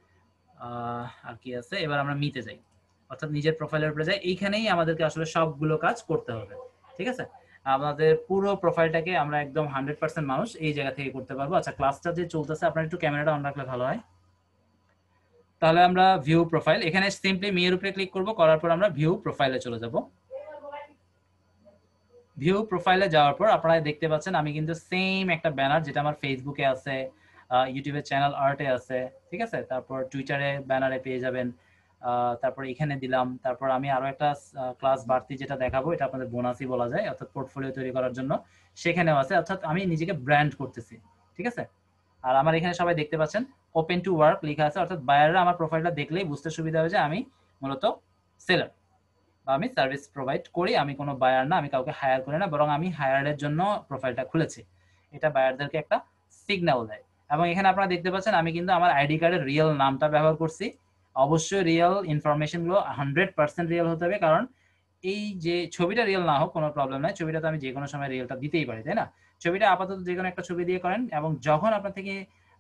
আর কি আছে, এবার আমরা মিতে যাই, অর্থাৎ নিজের প্রোফাইলের উপরে যাই। এইখানেই আমাদেরকে আসলে সবগুলো কাজ করতে হবে, ঠিক আছে? আমাদের পুরো প্রোফাইলটাকে আমরা একদম হান্ড্রেড পার্সেন্ট মানুষ এই জায়গা থেকে করতে পারবো। আচ্ছা, ক্লাসটা যে চলতেছে আপনার একটু ক্যামেরাটা অন রাখলে ভালো হয়। তাহলে আমরা ভিউ প্রোফাইল, এখানে সিম্পলি মেয়ের উপরে ক্লিক করব, করার পর আমরা ভিউ প্রোফাইলে চলে যাব। ভিউ প্রোফাইলে যাওয়ার পর আপনারা দেখতে পাচ্ছেন আমি কিন্তু সেম একটা ব্যানার যেটা আমার ফেসবুকে আছে, ইউটিউবের চ্যানেল আর্টে আছে, ঠিক আছে? তারপর টুইটারে ব্যানারে পেয়ে যাবেন। তারপর এখানে দিলাম। তারপর আমি আরো একটা ক্লাস বাড়তি যেটা দেখাবো, এটা আপনাদের বোনাসই বলা যায়, অর্থাৎ পোর্টফোলিও তৈরি করার জন্য, সেখানেও আছে। অর্থাৎ আমি নিজেকে ব্র্যান্ড করতেছি, ঠিক আছে? আর আমার এখানে সবাই দেখতে পাচ্ছেন ওপেন টু ওয়ার্ক লেখা আছে, অর্থাৎ বায়াররা আমার প্রোফাইলটা দেখলেই বুঝতে সুবিধা হবে যে আমি মূলত সেলার বা আমি সার্ভিস প্রোভাইড করি, আমি কোনো বায়ার না, আমি কাউকে হায়ার করি না, বরং আমি হায়ারের জন্য প্রোফাইলটা খুলেছি। এটা বায়ারদেরকে একটা সিগন্যাল দেয়। এবং এখানে আপনারা দেখতে পাচ্ছেন আমি কিন্তু আমার আইডি কার্ডের রিয়েল নামটা ব্যবহার করছি। অবশ্যই রিয়েল ইনফরমেশনগুলো হান্ড্রেড পার্সেন্ট রিয়েল হতে হবে, কারণ এই যে ছবিটা রিয়েল না হোক কোনো প্রবলেম নাই, ছবিটা তো আমি যে কোনো সময় রিয়েলটা দিতেই পারি, তাই না? ছবিটা আপাতত যে কোনো একটা ছবি দিয়ে করেন, এবং যখন আপনার থেকে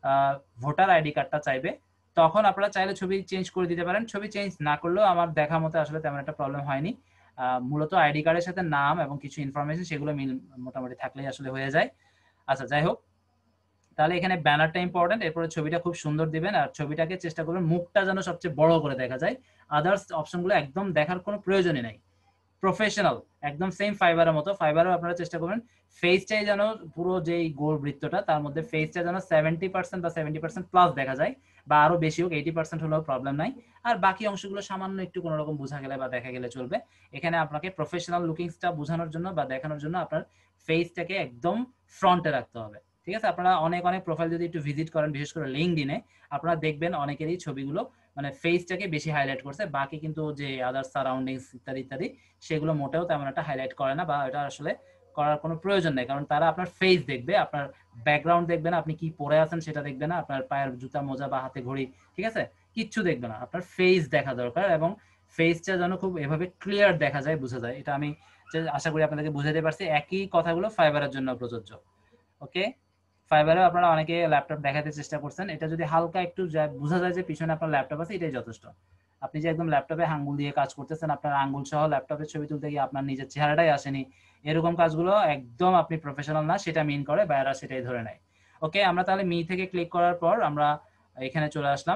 ভোটার আইডি কার্ডটা চাইবে তখন আপনারা চাইলে ছবি চেঞ্জ করে দিতে পারেন। ছবি চেঞ্জ না করলেও আমার দেখা মতো আসলে তেমন একটা প্রবলেম হয়নি। মূলত আইডি কার্ডের সাথে নাম এবং কিছু ইনফরমেশন সেগুলো মিল মোটামুটি থাকলেই আসলে হয়ে যায়। আচ্ছা, যাই হোক, তাহলে এখানে ব্যানারটা ইম্পর্টেন্ট, এরপরে ছবিটা খুব সুন্দর দিবেন, আর ছবিটাকে চেষ্টা করবেন মুখটা যেন সবচেয়ে বড় করে দেখা যায়। আদার্স অপশনগুলো একদম দেখার কোনো প্রয়োজনই নাই। প্রফেশনাল একদম সেম ফাইবারের মতো, ফাইবারও আপনারা চেষ্টা করবেন ফেসটাই যেন পুরো যেই গোল বৃত্তটা তার মধ্যে ফেসটা যেন সেভেন্টি পার্সেন্ট বা সেভেন্টি পার্সেন্ট প্লাস দেখা যায়, বা আরো বেশি হোক, এইটি পার্সেন্ট হলেও প্রবলেম নাই। আর বাকি অংশগুলো সামান্য একটু কোনো রকম বোঝা গেলে বা দেখা গেলে চলবে। এখানে আপনাকে প্রফেশনাল লুকিংসটা বোঝানোর জন্য বা দেখানোর জন্য আপনার ফেসটাকে একদম ফ্রন্টে রাখতে হবে, ঠিক আছে? আপনারা অনেক অনেক প্রোফাইল যদি একটু ভিজিট করেন, বিশেষ করে লিঙ্কডইনে, আপনারা দেখবেন অনেকেরই ছবিগুলো মানে ফেসটাকে বেশি হাইলাইট করছে, বাকি কিন্তু যে আদার সারাউন্ডিংস ইত্যাদি ইত্যাদি সেগুলো মোটেও তেমন একটা হাইলাইট করে না, বা এটা আসলে করার কোনো প্রয়োজন নেই, কারণ তারা আপনার ফেস দেখবে, আপনার ব্যাকগ্রাউন্ড দেখবে না, আপনি কি পরে আছেন সেটা দেখবে না, আপনার পায়ের জুতা মোজা বা হাতে ঘড়ি, ঠিক আছে, কিচ্ছু দেখবে না, আপনার ফেস দেখা দরকার। এবং ফেসটা যেন খুব এভাবে ক্লিয়ার দেখা যায়, বোঝা যায়। এটা আমি আশা করি আপনাদেরকে বুঝাতে পারছি। একই কথাগুলো ফাইবারের জন্য প্রযোজ্য, ওকে? ফাইবারেও আপনারা অনেকে ল্যাপটপ দেখাতে চেষ্টা করছেন, এটা যদি হালকা একটু বোঝা যায় যে পিছনে আপনার ল্যাপটপ আছে, এটাই যথেষ্ট। আপনি যে একদম ল্যাপটপে আঙ্গুল দিয়ে কাজ করতেছেন, আপনার আঙ্গুল সহ ল্যাপটপের ছবি তুলতে গিয়ে আপনার নিজের চেহারাটাই আসেনি, এরকম কাজগুলো একদম আপনি প্রফেশনাল না, সেটা মিন করে বায়াররা সেটাই ধরে নেয়। ওকে, আমরা তাহলে মি থেকে ক্লিক করার পর আমরা এখানে চলে আসলাম,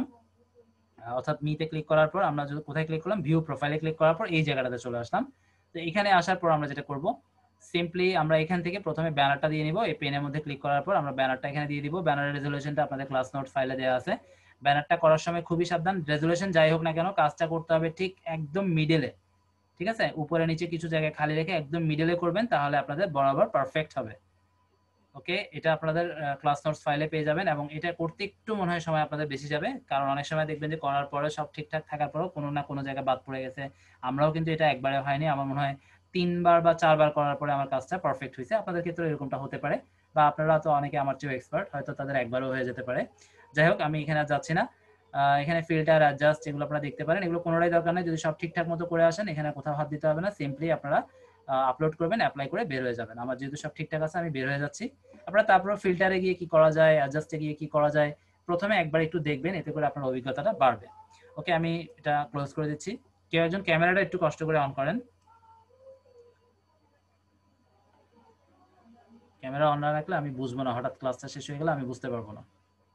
অর্থাৎ মিতে ক্লিক করার পর আমরা কোথায় ক্লিক করলাম, ভিউ প্রোফাইলে ক্লিক করার পর এই জায়গাটাতে চলে আসলাম। তো এখানে আসার পর আমরা যেটা করব, সিম্পলি আমরা এখান থেকে প্রথমে ব্যানারটা দিয়ে নিব। এই পেনের মধ্যে ক্লিক করার পর আমরা ব্যানারটা এখানে দিয়ে দিব। ব্যানারের রেজুলেশনটা আপনাদের ক্লাস নোট ফাইলে দেওয়া আছে। ব্যানারটা করার সময় খুবই সাবধান, রেজুলেশন যাই হোক না কেন কাজটা করতে হবে ঠিক একদম মিডলে, ঠিক আছে? উপরে নিচে কিছু জায়গায় খালি রেখে একদম মিডলে করবেন, তাহলে আপনাদের বরাবর পারফেক্ট হবে। ওকে, এটা আপনাদের ক্লাস নোটস ফাইলে পেয়ে যাবেন এবং এটা করতে একটু মনে হয় সময় আপনাদের বেশি যাবে, কারণ অনেক সময় দেখবেন যে করার পরে সব ঠিকঠাক থাকার পরেও কোনো না কোনো জায়গায় বাদ পড়ে গেছে। আমরাও কিন্তু এটা একবারে হয়নি, আমার মনে হয় তিনবার বা চারবার করার পরে আমার কাজটা পারফেক্ট হয়েছে। আপনাদের ক্ষেত্রে এরকমটা হতে পারে, বা আপনারা তো অনেকে আমার চেয়েও এক্সপার্ট, হয়তো তাদের একবারও হয়ে যেতে পারে। যাই হোক, আমি এখানে আর যাচ্ছি না। এখানে ফিল্টার, অ্যাডজাস্ট এগুলো আপনারা দেখতে পারেন, এগুলো কোনোটাই দরকার নেই। যদি সব ঠিকঠাক মতো করে আসেন এখানে কোথাও হাত দিতে হবে না, সিম্পলি আপনারা আপলোড করবেন, অ্যাপ্লাই করে বের হয়ে যাবেন। আমার যেহেতু সব ঠিকঠাক আছে আমি বের হয়ে যাচ্ছি। আপনারা তারপর ফিল্টারে গিয়ে কি করা যায়, অ্যাডজাস্টে গিয়ে কি করা যায় প্রথমে একবার একটু দেখবেন, এতে করে আপনার অভিজ্ঞতাটা বাড়বে। ওকে, আমি এটা ক্লোজ করে দিচ্ছি। কেউ একজন ক্যামেরাটা একটু কষ্ট করে অন করেন। ক্যামেরা অন না রাখলে আমি বুঝবো না, হঠাৎ ক্লাসটা শেষ হয়ে গেলে আমি বুঝতে পারবো না।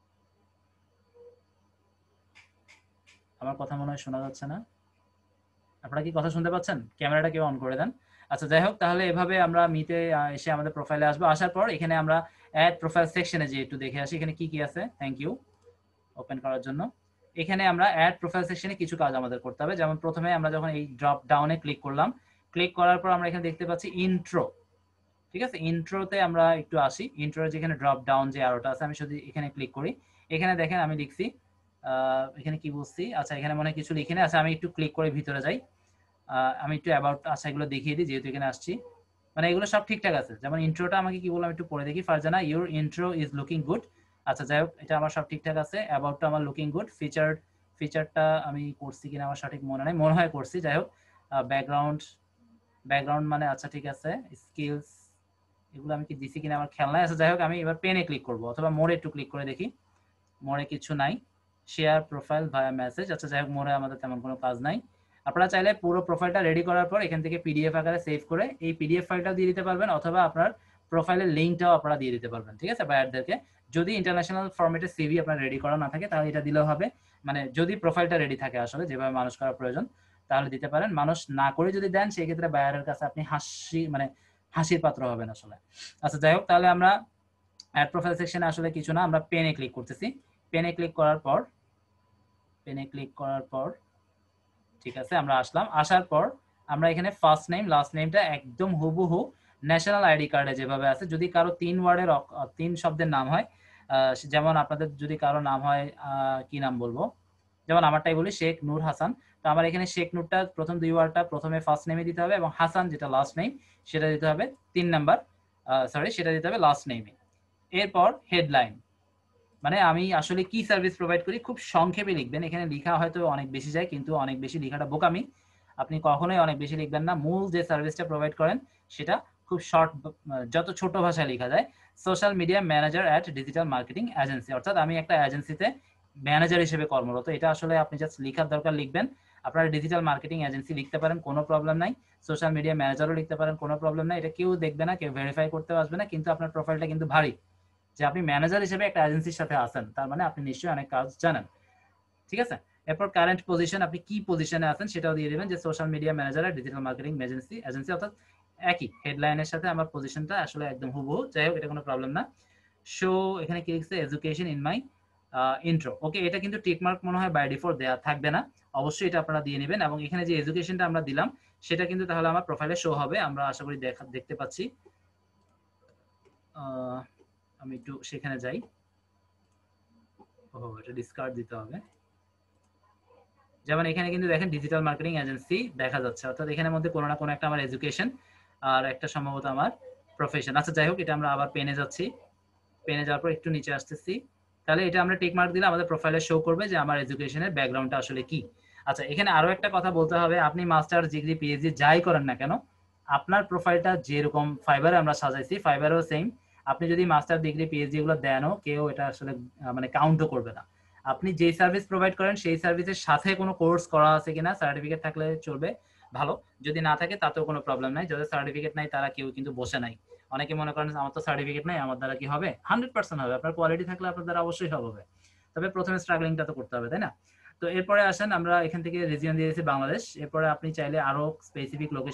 আমার কথা মনে হয় শোনা যাচ্ছে না। আপনারা কি কথা শুনতে পাচ্ছেন? ক্যামেরাটা কেউ অন করে দেন। আচ্ছা, যাই হোক, তাহলে এভাবে আমরা মিতে এসে আমাদের প্রোফাইলে আসবো। আসার পর এখানে আমরা অ্যাড প্রোফাইল সেকশনে যে একটু দেখে আসি এখানে কি কি আছে। থ্যাংক ইউ ওপেন করার জন্য। এখানে আমরা অ্যাড প্রোফাইল সেকশনে কিছু কাজ আমাদের করতে হবে। যেমন প্রথমে আমরা যখন এই ড্রপ ডাউনে ক্লিক করলাম, ক্লিক করার পর আমরা এখানে দেখতে পাচ্ছি ইন্ট্রো, ঠিক আছে? ইন্ট্রোতে আমরা একটু আসি। ইন্ট্রোর যেখানে ড্রপ ডাউন যে অ্যারোটা আছে আমি শুধু এখানে ক্লিক করি। এখানে দেখেন আমি লিখছি, এখানে কি বলছি, আচ্ছা এখানে মনে হয় কিছু লিখে নেই। আচ্ছা, আমি একটু ক্লিক করে ভিতরে যাই। আমি একটু অ্যাবাউট, আচ্ছা এগুলো দেখিয়ে দিই যেহেতু এখানে আসছি। মানে এগুলো সব ঠিকঠাক আছে। যেমন ইন্ট্রোটা আমাকে কি বললাম একটু পড়ে দেখি। Farzana, your intro is looking good. আচ্ছা, যাই হোক, এটা আমার সব ঠিকঠাক আছে। অ্যাবাউটটা আমার লুকিং গুড। ফিচার ফিচারটা আমি করছি কিনা আমার সঠিক মনে নাই, মনে হয় করছি। যাই হোক, ব্যাকগ্রাউন্ড ব্যাকগ্রাউন্ড মানে আচ্ছা ঠিক আছে। স্কিলস এগুলো আমি কি দিছি কিনা আমার খেয়াল নাই। আচ্ছা, যাই হোক, আমি এবার পেনে ক্লিক করবো অথবা মোড়ে একটু ক্লিক করে দেখি। মোড়ে কিছু নাই। Share profile via message. আচ্ছা, যাই হোক, মোড়ে আমাদের তেমন কোনো কাজ নাই। আপনারা চাইলে পুরো প্রোফাইলটা রেডি করার পর এখান থেকে পিডিএফ আকারে সেভ করে এই পিডিএফ ফাইলটাও দিয়ে দিতে পারবেন, অথবা আপনার প্রোফাইলের লিঙ্কটাও আপনারা দিয়ে দিতে পারবেন, ঠিক আছে, বায়ারদেরকে। যদি ইন্টারন্যাশনাল ফরম্যাটে সিভি আপনার রেডি করা না থাকে তাহলে এটা দিলেও হবে। মানে যদি প্রোফাইলটা রেডি থাকে আসলে যেভাবে মানুষ করার প্রয়োজন তাহলে দিতে পারেন। মানুষ না করে যদি দেন সেই ক্ষেত্রে বায়ারের কাছে আপনি হাসি মানে হাসির পাত্র হবেন আসলে। আচ্ছা, যাই হোক, তাহলে আমরা অ্যাড প্রোফাইল সেকশনে আসলে কিছু না, আমরা পেনে ক্লিক করতেছি। পেনে ক্লিক করার পর পেনে ক্লিক করার পর ঠিক আছে, আমরা আসলাম। আসার পর আমরা এখানে ফার্স্ট নেম লাস্ট নেমটা একদম হুবহু ন্যাশনাল আইডি কার্ডে যেভাবে আছে। যদি কারো তিন ওয়ার্ডের তিন শব্দের নাম হয়, যেমন আপনাদের যদি কারো নাম হয় কি নাম বলবো, যেমন আমারটাই বলি শেখ নূর হাসান, তো আমার এখানে শেখ নূরটা প্রথম দুই ওয়ার্ডটা প্রথমে ফার্স্ট নেমে দিতে হবে এবং হাসান যেটা লাস্ট নেম সেটা দিতে হবে তিন নাম্বার, সরি সেটা দিতে হবে লাস্ট নেমে। এরপর হেডলাইন, মানে আমি আসলে কি সার্ভিস প্রোভাইড করি খুব সংক্ষেপে লিখবেন। এখানে লেখা হয়তো অনেক বেশি যায়, কিন্তু অনেক বেশি লেখাটা বোকামি। আপনি কখনোই অনেক বেশি লিখবেন না। মূল যে সার্ভিসটা প্রোভাইড করেন সেটা খুব শর্ট, যত ছোট ভাষায় লেখা যায়। Social media manager at digital marketing agency, অর্থাৎ আমি একটা এজেন্সিতে ম্যানেজার হিসেবে কর্মরত। এটা আসলে আপনি জাস্ট লেখার দরকার লিখবেন। আপনারা ডিজিটাল মার্কেটিং এজেন্সি লিখতে পারেন, কোনো প্রবলেম নাই। সোশ্যাল মিডিয়া ম্যানেজারও লিখতে পারেন, কোনো প্রবলেম নাই। এটা কেউ দেখবে না, কেউ ভেরিফাই করতে আসবে না, কিন্তু আপনার প্রোফাইলটা কিন্তু ভারী যে আপনি ম্যানেজার হিসেবে একটা এজেন্সির সাথে আছেন, তার মানে আপনি নিশ্চয়ই অনেক কাজ জানেন, ঠিক আছে? এরপর কারেন্ট পজিশন, আপনি কি পজিশনে আছেন সেটাও দিয়ে দিবেন, যে সোশ্যাল মিডিয়া ম্যানেজার আর ডিজিটাল মার্কেটিং এজেন্সি এজেন্সি অর্থাৎ একই হেডলাইনের সাথে আমার পজিশনটা আসলে একদম হুবহু। যাই হোক, এটা কোনো প্রবলেম না। শো, এখানে কি লিখছে, education in my intro. Okay, এটা কিন্তু টিকমার্ক মনে হয় বাই ডিফল্ট দেওয়া থাকবে না, অবশ্যই এটা আপনারা দিয়ে নেবেন। এবং এখানে যে এডুকেশনটা আমরা দিলাম সেটা কিন্তু তাহলে আমার প্রোফাইলে শো হবে, আমরা আশা করি দেখা দেখতে পাচ্ছি। আমি একটু সেখানে যাই। ও, এটা ডিসকার্ড দিতে হবে। যেমন এখানে কিন্তু দেখেন ডিজিটাল মার্কেটিং এজেন্সি দেখা যাচ্ছে, অর্থাৎ এখানের মধ্যে কোনো না কোনো একটা আমার এডুকেশন আর একটা সম্ভবত আমার প্রফেশন। আচ্ছা, যাই হোক, এটা আমরা আবার পেনে যাচ্ছি। পেনে যাওয়ার পর একটু নিচে আসতেছি। তাহলে এটা আমরা টিক মার্ক দিলে আমাদের প্রোফাইলে শো করবে যে আমার এডুকেশনের ব্যাকগ্রাউন্ডটা আসলে কি। আচ্ছা, এখানে আরো একটা কথা বলতে হবে, আপনি মাস্টার ডিগ্রি পিএইচডি যাই করেন না কেন, আপনার প্রোফাইলটা যেরকম ফাইবারে আমরা সাজাইছি ফাইবারেও সেম। আপনি যদি মাস্টার ডিগ্রি পিএইচডি গুলো দেনও, কেউ এটা আসলে মানে কাউন্টও করবে না। আপনি যে সার্ভিস প্রোভাইড করেন সেই সার্ভিসের সাথে কোনো কোর্স করা আছে কিনা, সার্টিফিকেট থাকলে চলবে, ভালো। যদি না থাকে তাতেও কোনো প্রবলেম নাই। যাদের সার্টিফিকেট নাই তারা কেউ কিন্তু বসে নাই। অনেকে মনে করেন আমার তো সার্টিফিকেট নাই, আমার দ্বারা কি হবে? হান্ড্রেড পার্সেন্ট হবে। আপনার কোয়ালিটি থাকলে আপনার দ্বারা অবশ্যই সব হবে, তবে প্রথমে স্ট্রাগলিংটা তো করতে হবে, তাই না? তো এরপরে আসেন, আমরা এখান থেকে রিজিয়ন দিয়েছি বাংলাদেশ। এরপরে আপনি চাইলে আরো স্পেসিফিক লোকেশন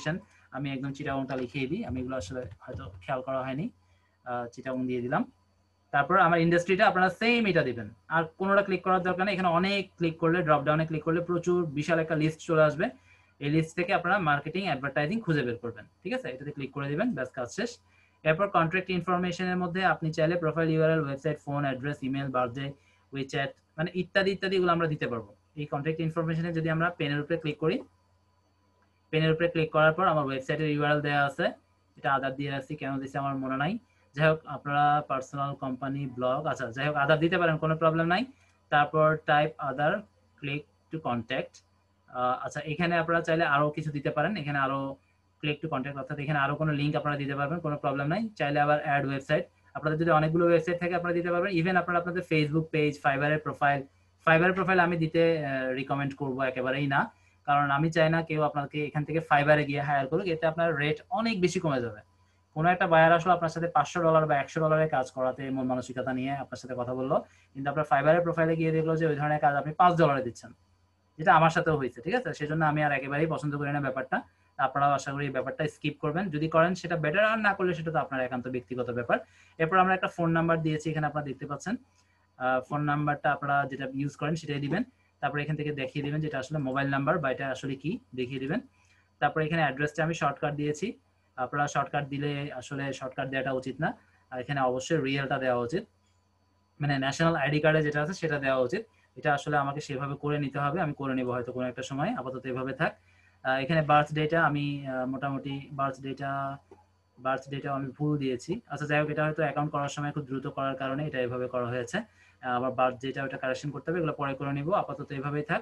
আমি একদম চিটাগংটা লিখিয়ে দিই, আমি এগুলো আসলে হয়তো খেয়াল করা হয়নি, চিটাগং দিয়ে দিলাম। তারপর আমার ইন্ডাস্ট্রিটা আপনারা সেম এটা দিবেন, আর কোনোটা ক্লিক করার দরকার নেই। এখানে অনেক ক্লিক করলে, ড্রপ ডাউনে ক্লিক করলে প্রচুর বিশাল একটা লিস্ট চলে আসবে। এই লিস্ট থেকে আপনারা মার্কেটিং অ্যাডভার্টাইজিং খুঁজে বের করবেন, ঠিক আছে? এটাতে ক্লিক করে দিবেন, ব্যাস কাজ শেষ। এরপর কন্ট্রাক্ট ইনফরমেশনের মধ্যে আপনি চাইলে profile URL, website, phone address, email, birthday, WeChat, মানে ইত্যাদি ইত্যাদি এগুলো আমরা দিতে পারবো। এই কন্ট্রাক্ট ইনফরমেশনে যদি আমরা পেনের উপরে ক্লিক করি, পেনের উপরে ক্লিক করার পর আমার ওয়েবসাইটের ইউআরএল দেওয়া আছে, এটা আদার দিয়ে রাখছি, কেন দিচ্ছি আমার মনে নাই। যাই হোক, আপনারা পার্সোনাল, কোম্পানি, ব্লগ, আচ্ছা যাই হোক আদার দিতে পারেন, কোনো প্রবলেম নাই। তারপর type other, click to contact. আচ্ছা, এখানে আপনারা চাইলে আরও কিছু দিতে পারেন, এখানে আরও ক্লিক টু কন্ট্যাক্ট, অর্থাৎ এখানে আরও কোনো লিঙ্ক আপনারা দিতে পারবেন, কোনো প্রবলেম নাই। চাইলে আবার অ্যাড ওয়েবসাইট, আপনাদের যদি অনেকগুলো ওয়েবসাইট থাকে আপনারা দিতে পারবেন। ইভেন আপনারা আপনাদের ফেসবুক পেজ, ফাইবারের প্রোফাইল, ফাইবারের প্রোফাইল আমি দিতে রিকমেন্ড করবো একেবারেই না, কারণ আমি চাই না কেউ আপনাকে এখান থেকে ফাইবারে গিয়ে হায়ার করুক, এতে আপনার রেট অনেক বেশি কমে যাবে। কোনো একটা বায়ার আসলে আপনার সাথে পাঁচশো ডলার বা একশো ডলারের কাজ করাতে মন মানসিকতা নিয়ে আপনার সাথে কথা বললো, কিন্তু আপনার ফাইবারের প্রোফাইলে গিয়ে দেখলো যে ওই ধরনের কাজ আপনি পাঁচ ডলারে দিচ্ছেন, যেটা আমার সাথেও হয়েছে, ঠিক আছে? সেজন্য আমি আর একেবারেই পছন্দ করি না ব্যাপারটা। আপনারাও আশা করি ব্যাপারটা স্কিপ করবেন, যদি করেন সেটা বেটার, আর না করলে সেটা তো আপনার একান্ত ব্যক্তিগত ব্যাপার। এরপর আমরা একটা ফোন নাম্বার দিয়েছি, এখানে আপনারা দেখতে পাচ্ছেন। ফোন নাম্বারটা আপনারা যেটা ইউজ করেন সেটাই দিবেন। তারপর এখান থেকে দেখিয়ে দিবেন যেটা আসলে মোবাইল নাম্বার বা এটা আসলে কি দেখিয়ে দিবেন। তারপর এখানে অ্যাড্রেসটা আমি শর্টকাট দিয়েছি, আপনারা শর্টকাট দিলে আসলে শর্টকাট দেওয়াটা উচিত না, আর এখানে অবশ্যই রিয়েলটা দেওয়া উচিত, মানে ন্যাশনাল আইডি কার্ডে যেটা আছে সেটা দেওয়া উচিত। এটা আসলে আমাকে সেভাবে করে নিতে হবে, আমি করে নেবো হয়তো কোনো একটা সময়, আপাতত এভাবে থাক। এখানে বার্থ ডেটা আমি মোটামুটি বার্থ ডেটা বার্থ ডেটা আমি ভুল দিয়েছি। আচ্ছা যাই হোক, এটা হয়তো অ্যাকাউন্ট করার সময় খুব দ্রুত করার কারণে এটা এভাবে করা হয়েছে। আবার বার্থ ডেটা ওটা কারেকশন করতে হবে, এগুলো পরে করে নিব, আপাতত এভাবেই থাক।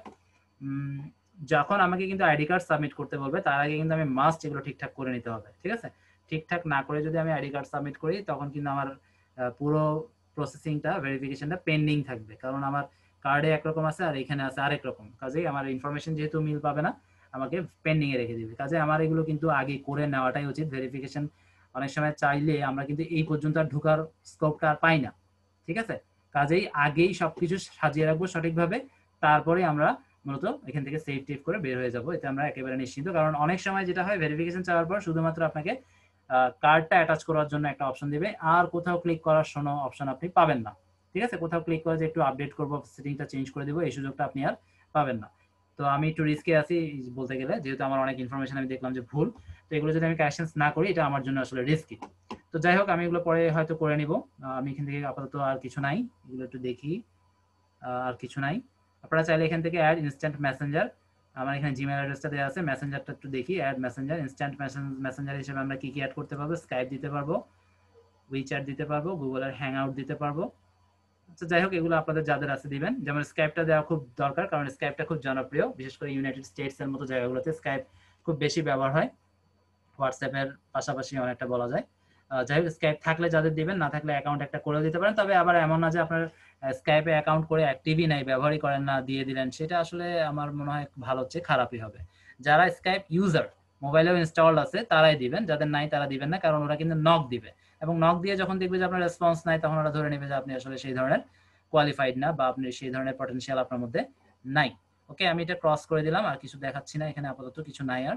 যখন আমাকে কিন্তু আইডি কার্ড সাবমিট করতে বলবে তার আগে কিন্তু আমি মাস্ট এগুলো ঠিকঠাক করে নিতে হবে, ঠিক আছে? ঠিকঠাক না করে যদি আমি আইডি কার্ড সাবমিট করি তখন কিন্তু আমার পুরো প্রসেসিংটা, ভেরিফিকেশনটা পেন্ডিং থাকবে, কারণ আমার কার্ডে একরকম আছে আর এখানে আছে আরেক রকম, কাজেই আমার ইনফরমেশন যেহেতু মিল পাবে না, আমাকে পেন্ডিং এ রেখে দিবে। কাজে আমার এগুলো কিন্তু আগে করে নেওয়াটাই উচিত। ভেরিফিকেশন অনেক সময় চাইলে আমরা কিন্তু এই পর্যন্ত আর ঢোকার স্কোপটা আর পাই না, ঠিক আছে? কাজেই আগেই সবকিছু সাজিয়ে রাখবো সঠিকভাবে, তারপরে আমরা মূলত এখান থেকে সেভ টেভ করে বের হয়ে যাবো, এতে আমরা একেবারে নিশ্চিন্ত। কারণ অনেক সময় যেটা হয়, ভেরিফিকেশন চাওয়ার পর শুধুমাত্র আপনাকে কার্ডটা অ্যাটাচ করার জন্য একটা অপশন দিবে, আর কোথাও ক্লিক করার কোনো অপশন আপনি পাবেন না, ঠিক আছে? কোথাও ক্লিক করে যে একটু আপডেট করবো, সেটিংটা চেঞ্জ করে দেবো, এই সুযোগটা আপনি আর পাবেন না। তো আমি একটু রিস্কে আছি বলতে গেলে, যেহেতু আমার অনেক ইনফরমেশন আমি দেখলাম যে ভুল, তো এগুলো যদি আমি কারেকশন না করি এটা আমার জন্য আসলে রিস্কি। তো যাই হোক, আমি এগুলো পরে হয়তো করে নিব। আমি এখান থেকে আপাতত আর কিছু নাই, এগুলো একটু দেখি, আর কিছু নাই। আপনারা চাইলে এখান থেকে অ্যাড ইনস্ট্যান্ট মেসেঞ্জার, আমার এখানে জিমেল অ্যাড্রেসটা দেওয়া আছে, মেসেঞ্জারটা একটু দেখি। অ্যাড মেসেঞ্জার, ইনস্ট্যান্ট মেসেঞ্জার হিসেবে আমরা কি কি অ্যাড করতে পারবো? স্কাইপ দিতে পারবো, উইচ্যাট দিতে পারবো, গুগলের হ্যাং আউট দিতে পারবো। আচ্ছা যাই হোক, এগুলো আপনাদের যাদের আছে দিবেন। যেমন স্কাইপটা দেওয়া খুব দরকার, কারণ স্কাইপটা খুব জনপ্রিয়, বিশেষ করে ইউনাইটেড স্টেটস এর মতো জায়গাগুলোতে স্কাইপ খুব বেশি ব্যবহার হয়, হোয়াটসঅ্যাপের পাশাপাশি অনেকটা বলা যায়। যাই হোক, স্কাইপ থাকলে যাদের দিবেন, না থাকলে অ্যাকাউন্ট একটা করে দিতে পারেন। তবে আবার এমন না যে আপনার স্কাইপে অ্যাকাউন্ট করে অ্যাক্টিভই নাই, ব্যবহারই করেন না, দিয়ে দিলেন, সেটা আসলে আমার মনে হয় ভালো হচ্ছে, খারাপই হবে। যারা স্কাইপ ইউজার, মোবাইলেও ইনস্টলড আছে, তারাই দিবেন, যাদের নাই তারা দিবেন না, কারণ ওরা কিন্তু নক দিবে, এবং নক দিয়ে যখন দেখবে যে আপনার রেসপন্স নাই, তখন ওরা ধরে নেবে যে আপনি আসলে সেই ধরনের কোয়ালিফাইড না, বা আপনি সেই ধরনের পটেনশিয়াল আপনার মধ্যে নাই। ওকে, আমি এটা ক্রস করে দিলাম, আর কিছু দেখাচ্ছি না এখানে, আপাতত কিছু নাই আর।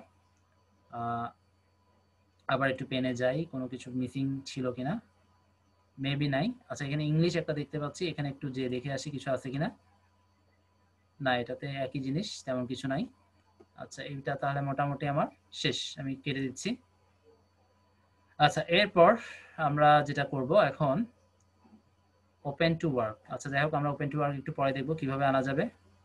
আবার একটু পেনে যাই, কোনো কিছু মিসিং ছিল কিনা, মেবি নাই। আচ্ছা, এখানে ইংলিশ একটা দেখতে পাচ্ছি, এখানে একটু যে দেখে আসি কিছু আছে কিনা। না, এটাতে একই জিনিস, তেমন কিছু নাই। আচ্ছা, এইটা তাহলে মোটামুটি আমার শেষ, আমি কেটে দিচ্ছি। আচ্ছা, এরপর আমরা যেটা করব এখন, ওপেন টু ওয়ার্ক। আচ্ছা যাই হোক, আমরা ওপেন টু ওয়ার্ক একটু পরে দেখবো কিভাবে আনা যাবে।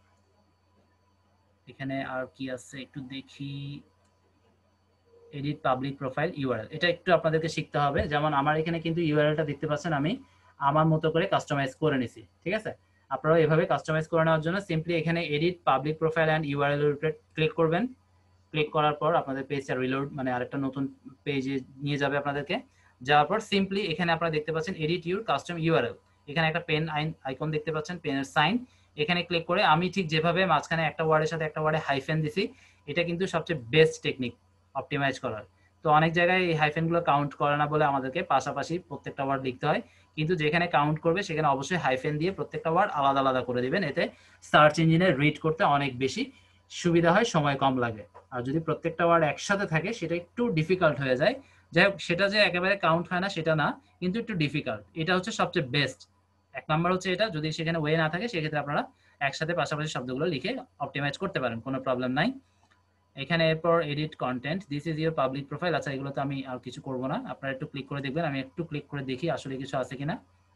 এখানে আর কি আছে একটু দেখি, এডিট পাবলিক প্রোফাইল ইউআরএল, এটা একটু আপনাদেরকে শিখতে হবে। যেমন আমার এখানে কিন্তু ইউআরএলটা দেখতে পাচ্ছেন আমি আমার মতো করে কাস্টমাইজ করে নিছি, ঠিক আছে? আপনারাও এভাবে কাস্টমাইজ করে নেওয়ার জন্য সিম্পলি এখানে edit public profile and URL এর উপরে ক্লিক করবেন। ক্লিক করার পর আপনাদের পেজটা রিলোড, মানে আরেকটা নতুন পেজে নিয়ে যাবে আপনাদেরকে। যাওয়ার পর সিম্পলি এখানে আপনারা দেখতে পাচ্ছেন এডিট ইউর কাস্টম ইউআরএল, এখানে একটা পেন আইকন দেখতে পাচ্ছেন, পেনের সাইন, এখানে ক্লিক করে আমি ঠিক যেভাবে মাঝখানে একটা ওয়ার্ডের সাথে একটা ওয়ার্ডে হাইফেন দিছি, এটা কিন্তু সবচেয়ে বেস্ট টেকনিক অপটিমাইজ করার। তো অনেক জায়গায় এই হাইফেনগুলো কাউন্ট করে না বলে আমাদেরকে পাশাপাশি প্রত্যেকটা ওয়ার্ড লিখতে হয়, কিন্তু যেখানে কাউন্ট করবে সেখানে অবশ্যই হাইফেন দিয়ে প্রত্যেকটা ওয়ার্ড আলাদা আলাদা করে দিবেন, এতে সার্চ ইঞ্জিনে রিড করতে অনেক বেশি সুবিধা হয়, সময় কম লাগে। আর যদি প্রত্যেকটা ওয়ার্ড একসাথে থাকে সেটা একটু ডিফিকাল্ট হয়ে যায়। যাই হোক, সেটা যে একেবারে কাউন্ট হয় না সেটা না, কিন্তু একটু ডিফিকাল্ট। এটা হচ্ছে সবচেয়ে বেস্ট। এক নাম্বার হচ্ছে এটা, যদি সেখানে ওয়ে না থাকে সেক্ষেত্রে আপনারা একসাথে পাশাপাশি শব্দগুলো লিখে অপটিমাইজ করতে পারেন, কোনো প্রবলেম নাই। এখানে এরপর edit content, this is your public profile. আচ্ছা, এগুলো তো আমি আর কিছু করব না, আপনারা একটু ক্লিক করে দেখবেন। আমি একটু ক্লিক করে দেখি আসলে কিছু আছে কিনা।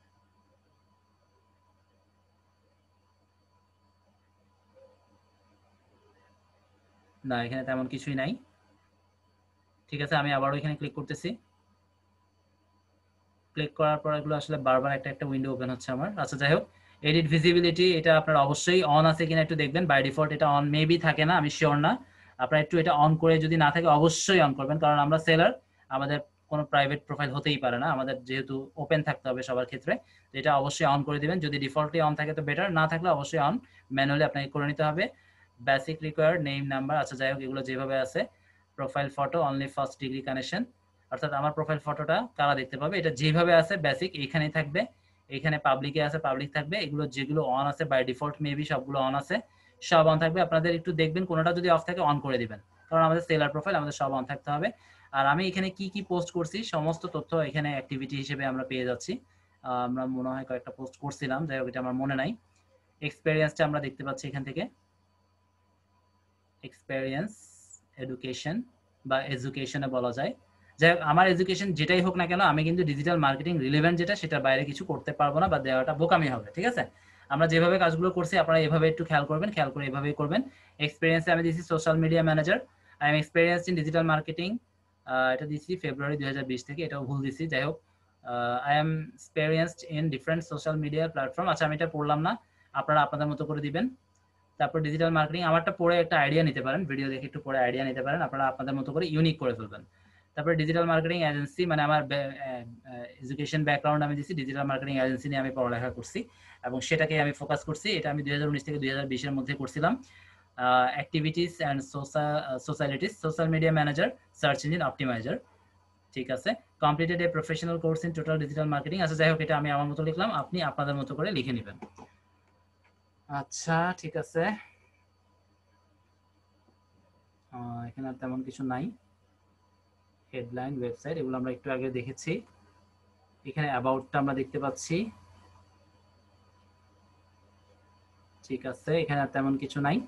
না, এখানে তেমন কিছুই নাই। ঠিক আছে, আমি আবারও এখানে ক্লিক করতেছি। ক্লিক করার পর এগুলো আসলে বারবার একটা একটা উইন্ডো ওপেন হচ্ছে আমার। আচ্ছা, যাই হোক, এডিট ভিজিবিলিটি এটা আপনার অবশ্যই অন আছে কিনা একটু দেখবেন। বাই ডিফল্ট এটা অন মেবি থাকে না, আমি শিওর না। আপনারা একটু এটা অন করে, যদি না থাকে অবশ্যই অন করবেন, কারণ আমরা সেলার, আমাদের কোনো প্রাইভেট প্রোফাইল হতেই পারে না, আমাদের যেহেতু ওপেন থাকতে হবে সবার ক্ষেত্রে। তো এটা অবশ্যই অন করে দিবেন। যদি ডিফল্টলি অন থাকে তো বেটার, না থাকলে অবশ্যই অন ম্যানুয়ালি আপনাকে করে নিতে হবে। বেসিক রিকোয়ার্ড নেম নাম্বার, আচ্ছা যাই হোক, এগুলো যেভাবে আছে। Profile photo only first degree connection, অর্থাৎ আমার প্রোফাইল ফটোটা কারা দেখতে পাবে, এটা যেভাবে আছে বেসিক এইখানেই থাকবে। এখানে পাবলিকে আছে, পাবলিক থাকবে। এগুলো যেগুলো অন আছে বাই ডিফল্ট মেবি সবগুলো অন আছে, সব অন থাকবে। আপনাদের একটু দেখবেন, কোনোটা যদি অফ থাকে অন করে দিবেন, কারণ আমাদের সেলার প্রোফাইল, আমাদের সব অন থাকতে হবে। আর আমি এখানে কি কি পোস্ট করছি সমস্ত তথ্য এখানে অ্যাক্টিভিটি হিসেবে আমরা পেয়ে যাচ্ছি। আমরা মনে হয় কয়েকটা পোস্ট করছিলাম, যাই হোক এটা আমার মনে নাই। এক্সপেরিয়েন্সটা আমরা দেখতে পাচ্ছি এখান থেকে, এক্সপেরিয়েন্স, এডুকেশন বা এডুকেশনে বলা যায়। যাই হোক, আমার এডুকেশন যেটাই হোক না কেন, আমি কিন্তু ডিজিটাল মার্কেটিং রিলেভেন্ট যেটা, সেটার বাইরে কিছু করতে পারবো না, বা দেওয়াটা বোকামি হবে। ঠিক আছে, আমরা যেভাবে কাজগুলো করছি আপনারা এভাবে একটু খেয়াল করবেন, খেয়াল করে এভাবেই করবেন। এক্সপিরিয়েন্সে আমি দিচ্ছি social media manager, I am experienced in digital marketing, এটা দিচ্ছি ফেব্রুয়ারি দুই হাজার বিশ থেকে, এটাও ভুল দিচ্ছি। যাই হোক, I am experienced in different social media platform, আচ্ছা আমি এটা পড়লাম না, আপনারা আপনাদের মতো করে দিবেন। তারপর ডিজিটাল মার্কেটিং, আমারটা পড়ে একটা আইডিয়া নিতে পারেন, ভিডিও দেখে একটু পরে আইডিয়া নিতে পারেন, আপনারা আপনাদের মতো করে ইউনিক করে ফেলবেন। তারপর ডিজিটাল মার্কেটিং এজেন্সি, মানে আমার এডুকেশন ব্যাকগ্রাউন্ড আমি দিচ্ছি, ডিজিটাল মার্কেটিং এজেন্সি নিয়ে আমি পড়ালেখা করছি এবং সেটাকে আমি ফোকাস করছি। এটা আমি দুই হাজার উনিশ থেকে দুই হাজার বিশের মধ্যে করছিলাম। Activities and societies, social media manager, search engine optimizer. ঠিক আছে, completed a professional course in total digital marketing. আচ্ছা যাই হোক, এটা আমি আমার মতো লিখলাম, আপনি আপনাদের মতো করে লিখে নেবেন। আচ্ছা ঠিক আছে, এখানে আর তেমন কিছু নাই। হেডলাইন, ওয়েবসাইট, এগুলো আমরা একটু আগে দেখেছি। এখানে অ্যাবাউটটা আমরা দেখতে পাচ্ছি। ঠিক আছে, এখানে আর তেমন কিছু নাই।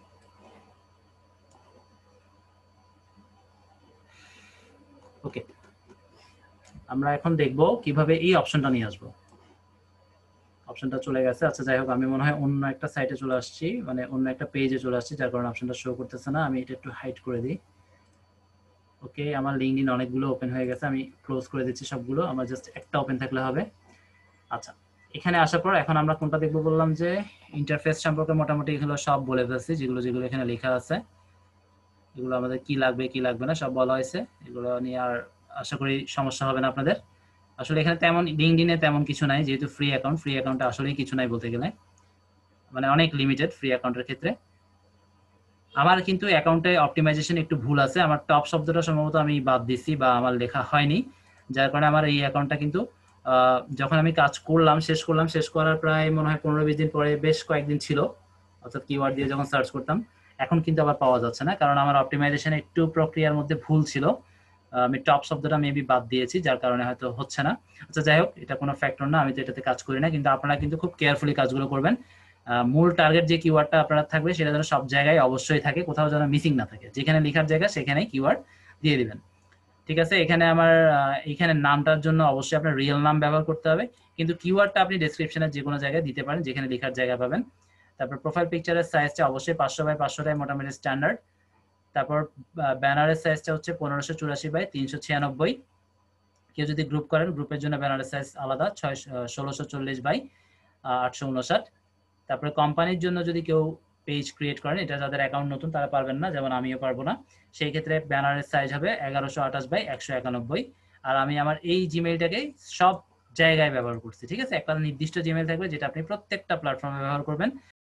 ওকে, আমরা এখন দেখব কিভাবে এই অপশনটা নিয়ে আসবো। অপশনটা চলে গেছে। আচ্ছা যাই হোক, আমি মনে হয় অন্য একটা সাইটে চলে আসছি, মানে অন্য একটা পেজে চলে আসছি, যার কারণে অপশনটা শো করতেছে না। আমি এটা একটু হাইড করে দিই। ওকে, আমার লিঙ্কডইন অনেকগুলো ওপেন হয়ে গেছে, আমি ক্লোজ করে দিচ্ছি সবগুলো, আমার জাস্ট একটা ওপেন থাকলে হবে। আচ্ছা, এখানে আসার পর এখন আমরা কোনটা দেখবো বললাম যে ইন্টারফেস সম্পর্কে মোটামুটি এগুলো সব বলে ফেলছি, যেগুলো যেগুলো এখানে লেখা আছে, এগুলো আমাদের কি লাগবে কি লাগবে না সব বলা হয়েছে। এগুলো নিয়ে আর আশা করি সমস্যা হবে না আপনাদের। আসলে এখানে তেমন লিঙ্কডইনে তেমন কিছু নাই, যেহেতু ফ্রি অ্যাকাউন্ট, ফ্রি অ্যাকাউন্টে আসলেই কিছু নাই বলতে গেলে, মানে অনেক লিমিটেড ফ্রি অ্যাকাউন্টের ক্ষেত্রে। আমার কিন্তু অ্যাকাউন্টে অপটিমাইজেশন একটু ভুল আছে, আমার টপ শব্দটা সম্ভবত আমি বাদ দিছি বা আমার লেখা হয়নি, যার কারণে আমার এই অ্যাকাউন্টটা কিন্তু যখন আমি কাজ করলাম, শেষ করলাম, শেষ করার প্রায় মনে হয় পনেরো বিশ দিন পরে বেশ কয়েকদিন ছিল, অর্থাৎ কিওয়ার্ড দিয়ে যখন সার্চ করতাম, এখন কিন্তু আবার পাওয়া যাচ্ছে না, কারণ আমার অপটিমাইজেশন একটু প্রক্রিয়ার মধ্যে ভুল ছিল। আমি টপ শব্দটা মেবি বাদ দিয়েছি, যার কারণে হয়তো হচ্ছে না। আচ্ছা যাই হোক, এটা কোনো ফ্যাক্টর না, আমি তো এটাতে কাজ করি না, কিন্তু আপনারা কিন্তু খুব কেয়ারফুলি কাজগুলো করবেন। মূল টার্গেট যে কিওয়ার্ডটা আপনার থাকবে সেটা যেন সব জায়গায় অবশ্যই থাকে, কোথাও যেন মিসিং না থাকে, যেখানে লেখার জায়গা সেখানে কিওয়ার্ড দিয়ে দিবেন। ঠিক আছে, এখানে আমার এখানে নামটার জন্য অবশ্যই আপনার রিয়েল নাম ব্যবহার করতে হবে, কিন্তু কিওয়ার্ডটা আপনি ডেসক্রিপশনের যে কোনো জায়গায় দিতে পারেন যেখানে লেখার জায়গা পাবেন। তারপর প্রোফাইল পিকচারের সাইজটা অবশ্যই পাঁচশো বাই পাঁচশোটাই মোটামুটি স্ট্যান্ডার্ড। তারপর ব্যানারের সাইজটা হচ্ছে পনেরোশো চুরাশি বাই তিনশো ছিয়ানব্বই। কেউ যদি গ্রুপ করেন, গ্রুপের জন্য ব্যানারের সাইজ আলাদা, ছয় ষোলোশো চল্লিশ বাই আটশো উনষাট। তারপরে কোম্পানির জন্য যদি কেউ পেজ ক্রিয়েট করেন, এটা যাদের অ্যাকাউন্ট নতুন তারা পারবেন না, যেমন আমিও পারবো না, সেই ক্ষেত্রে ব্যানারের সাইজ হবে এগারোশো আঠাশ বাই একশো একানব্বই। আর আমি আমার এই জিমেইলটাকে সব জায়গায় ব্যবহার করছি। ঠিক আছে, একটা নির্দিষ্ট জিমেইল থাকবে যেটা আপনি প্রত্যেকটা প্ল্যাটফর্মে ব্যবহার করবেন।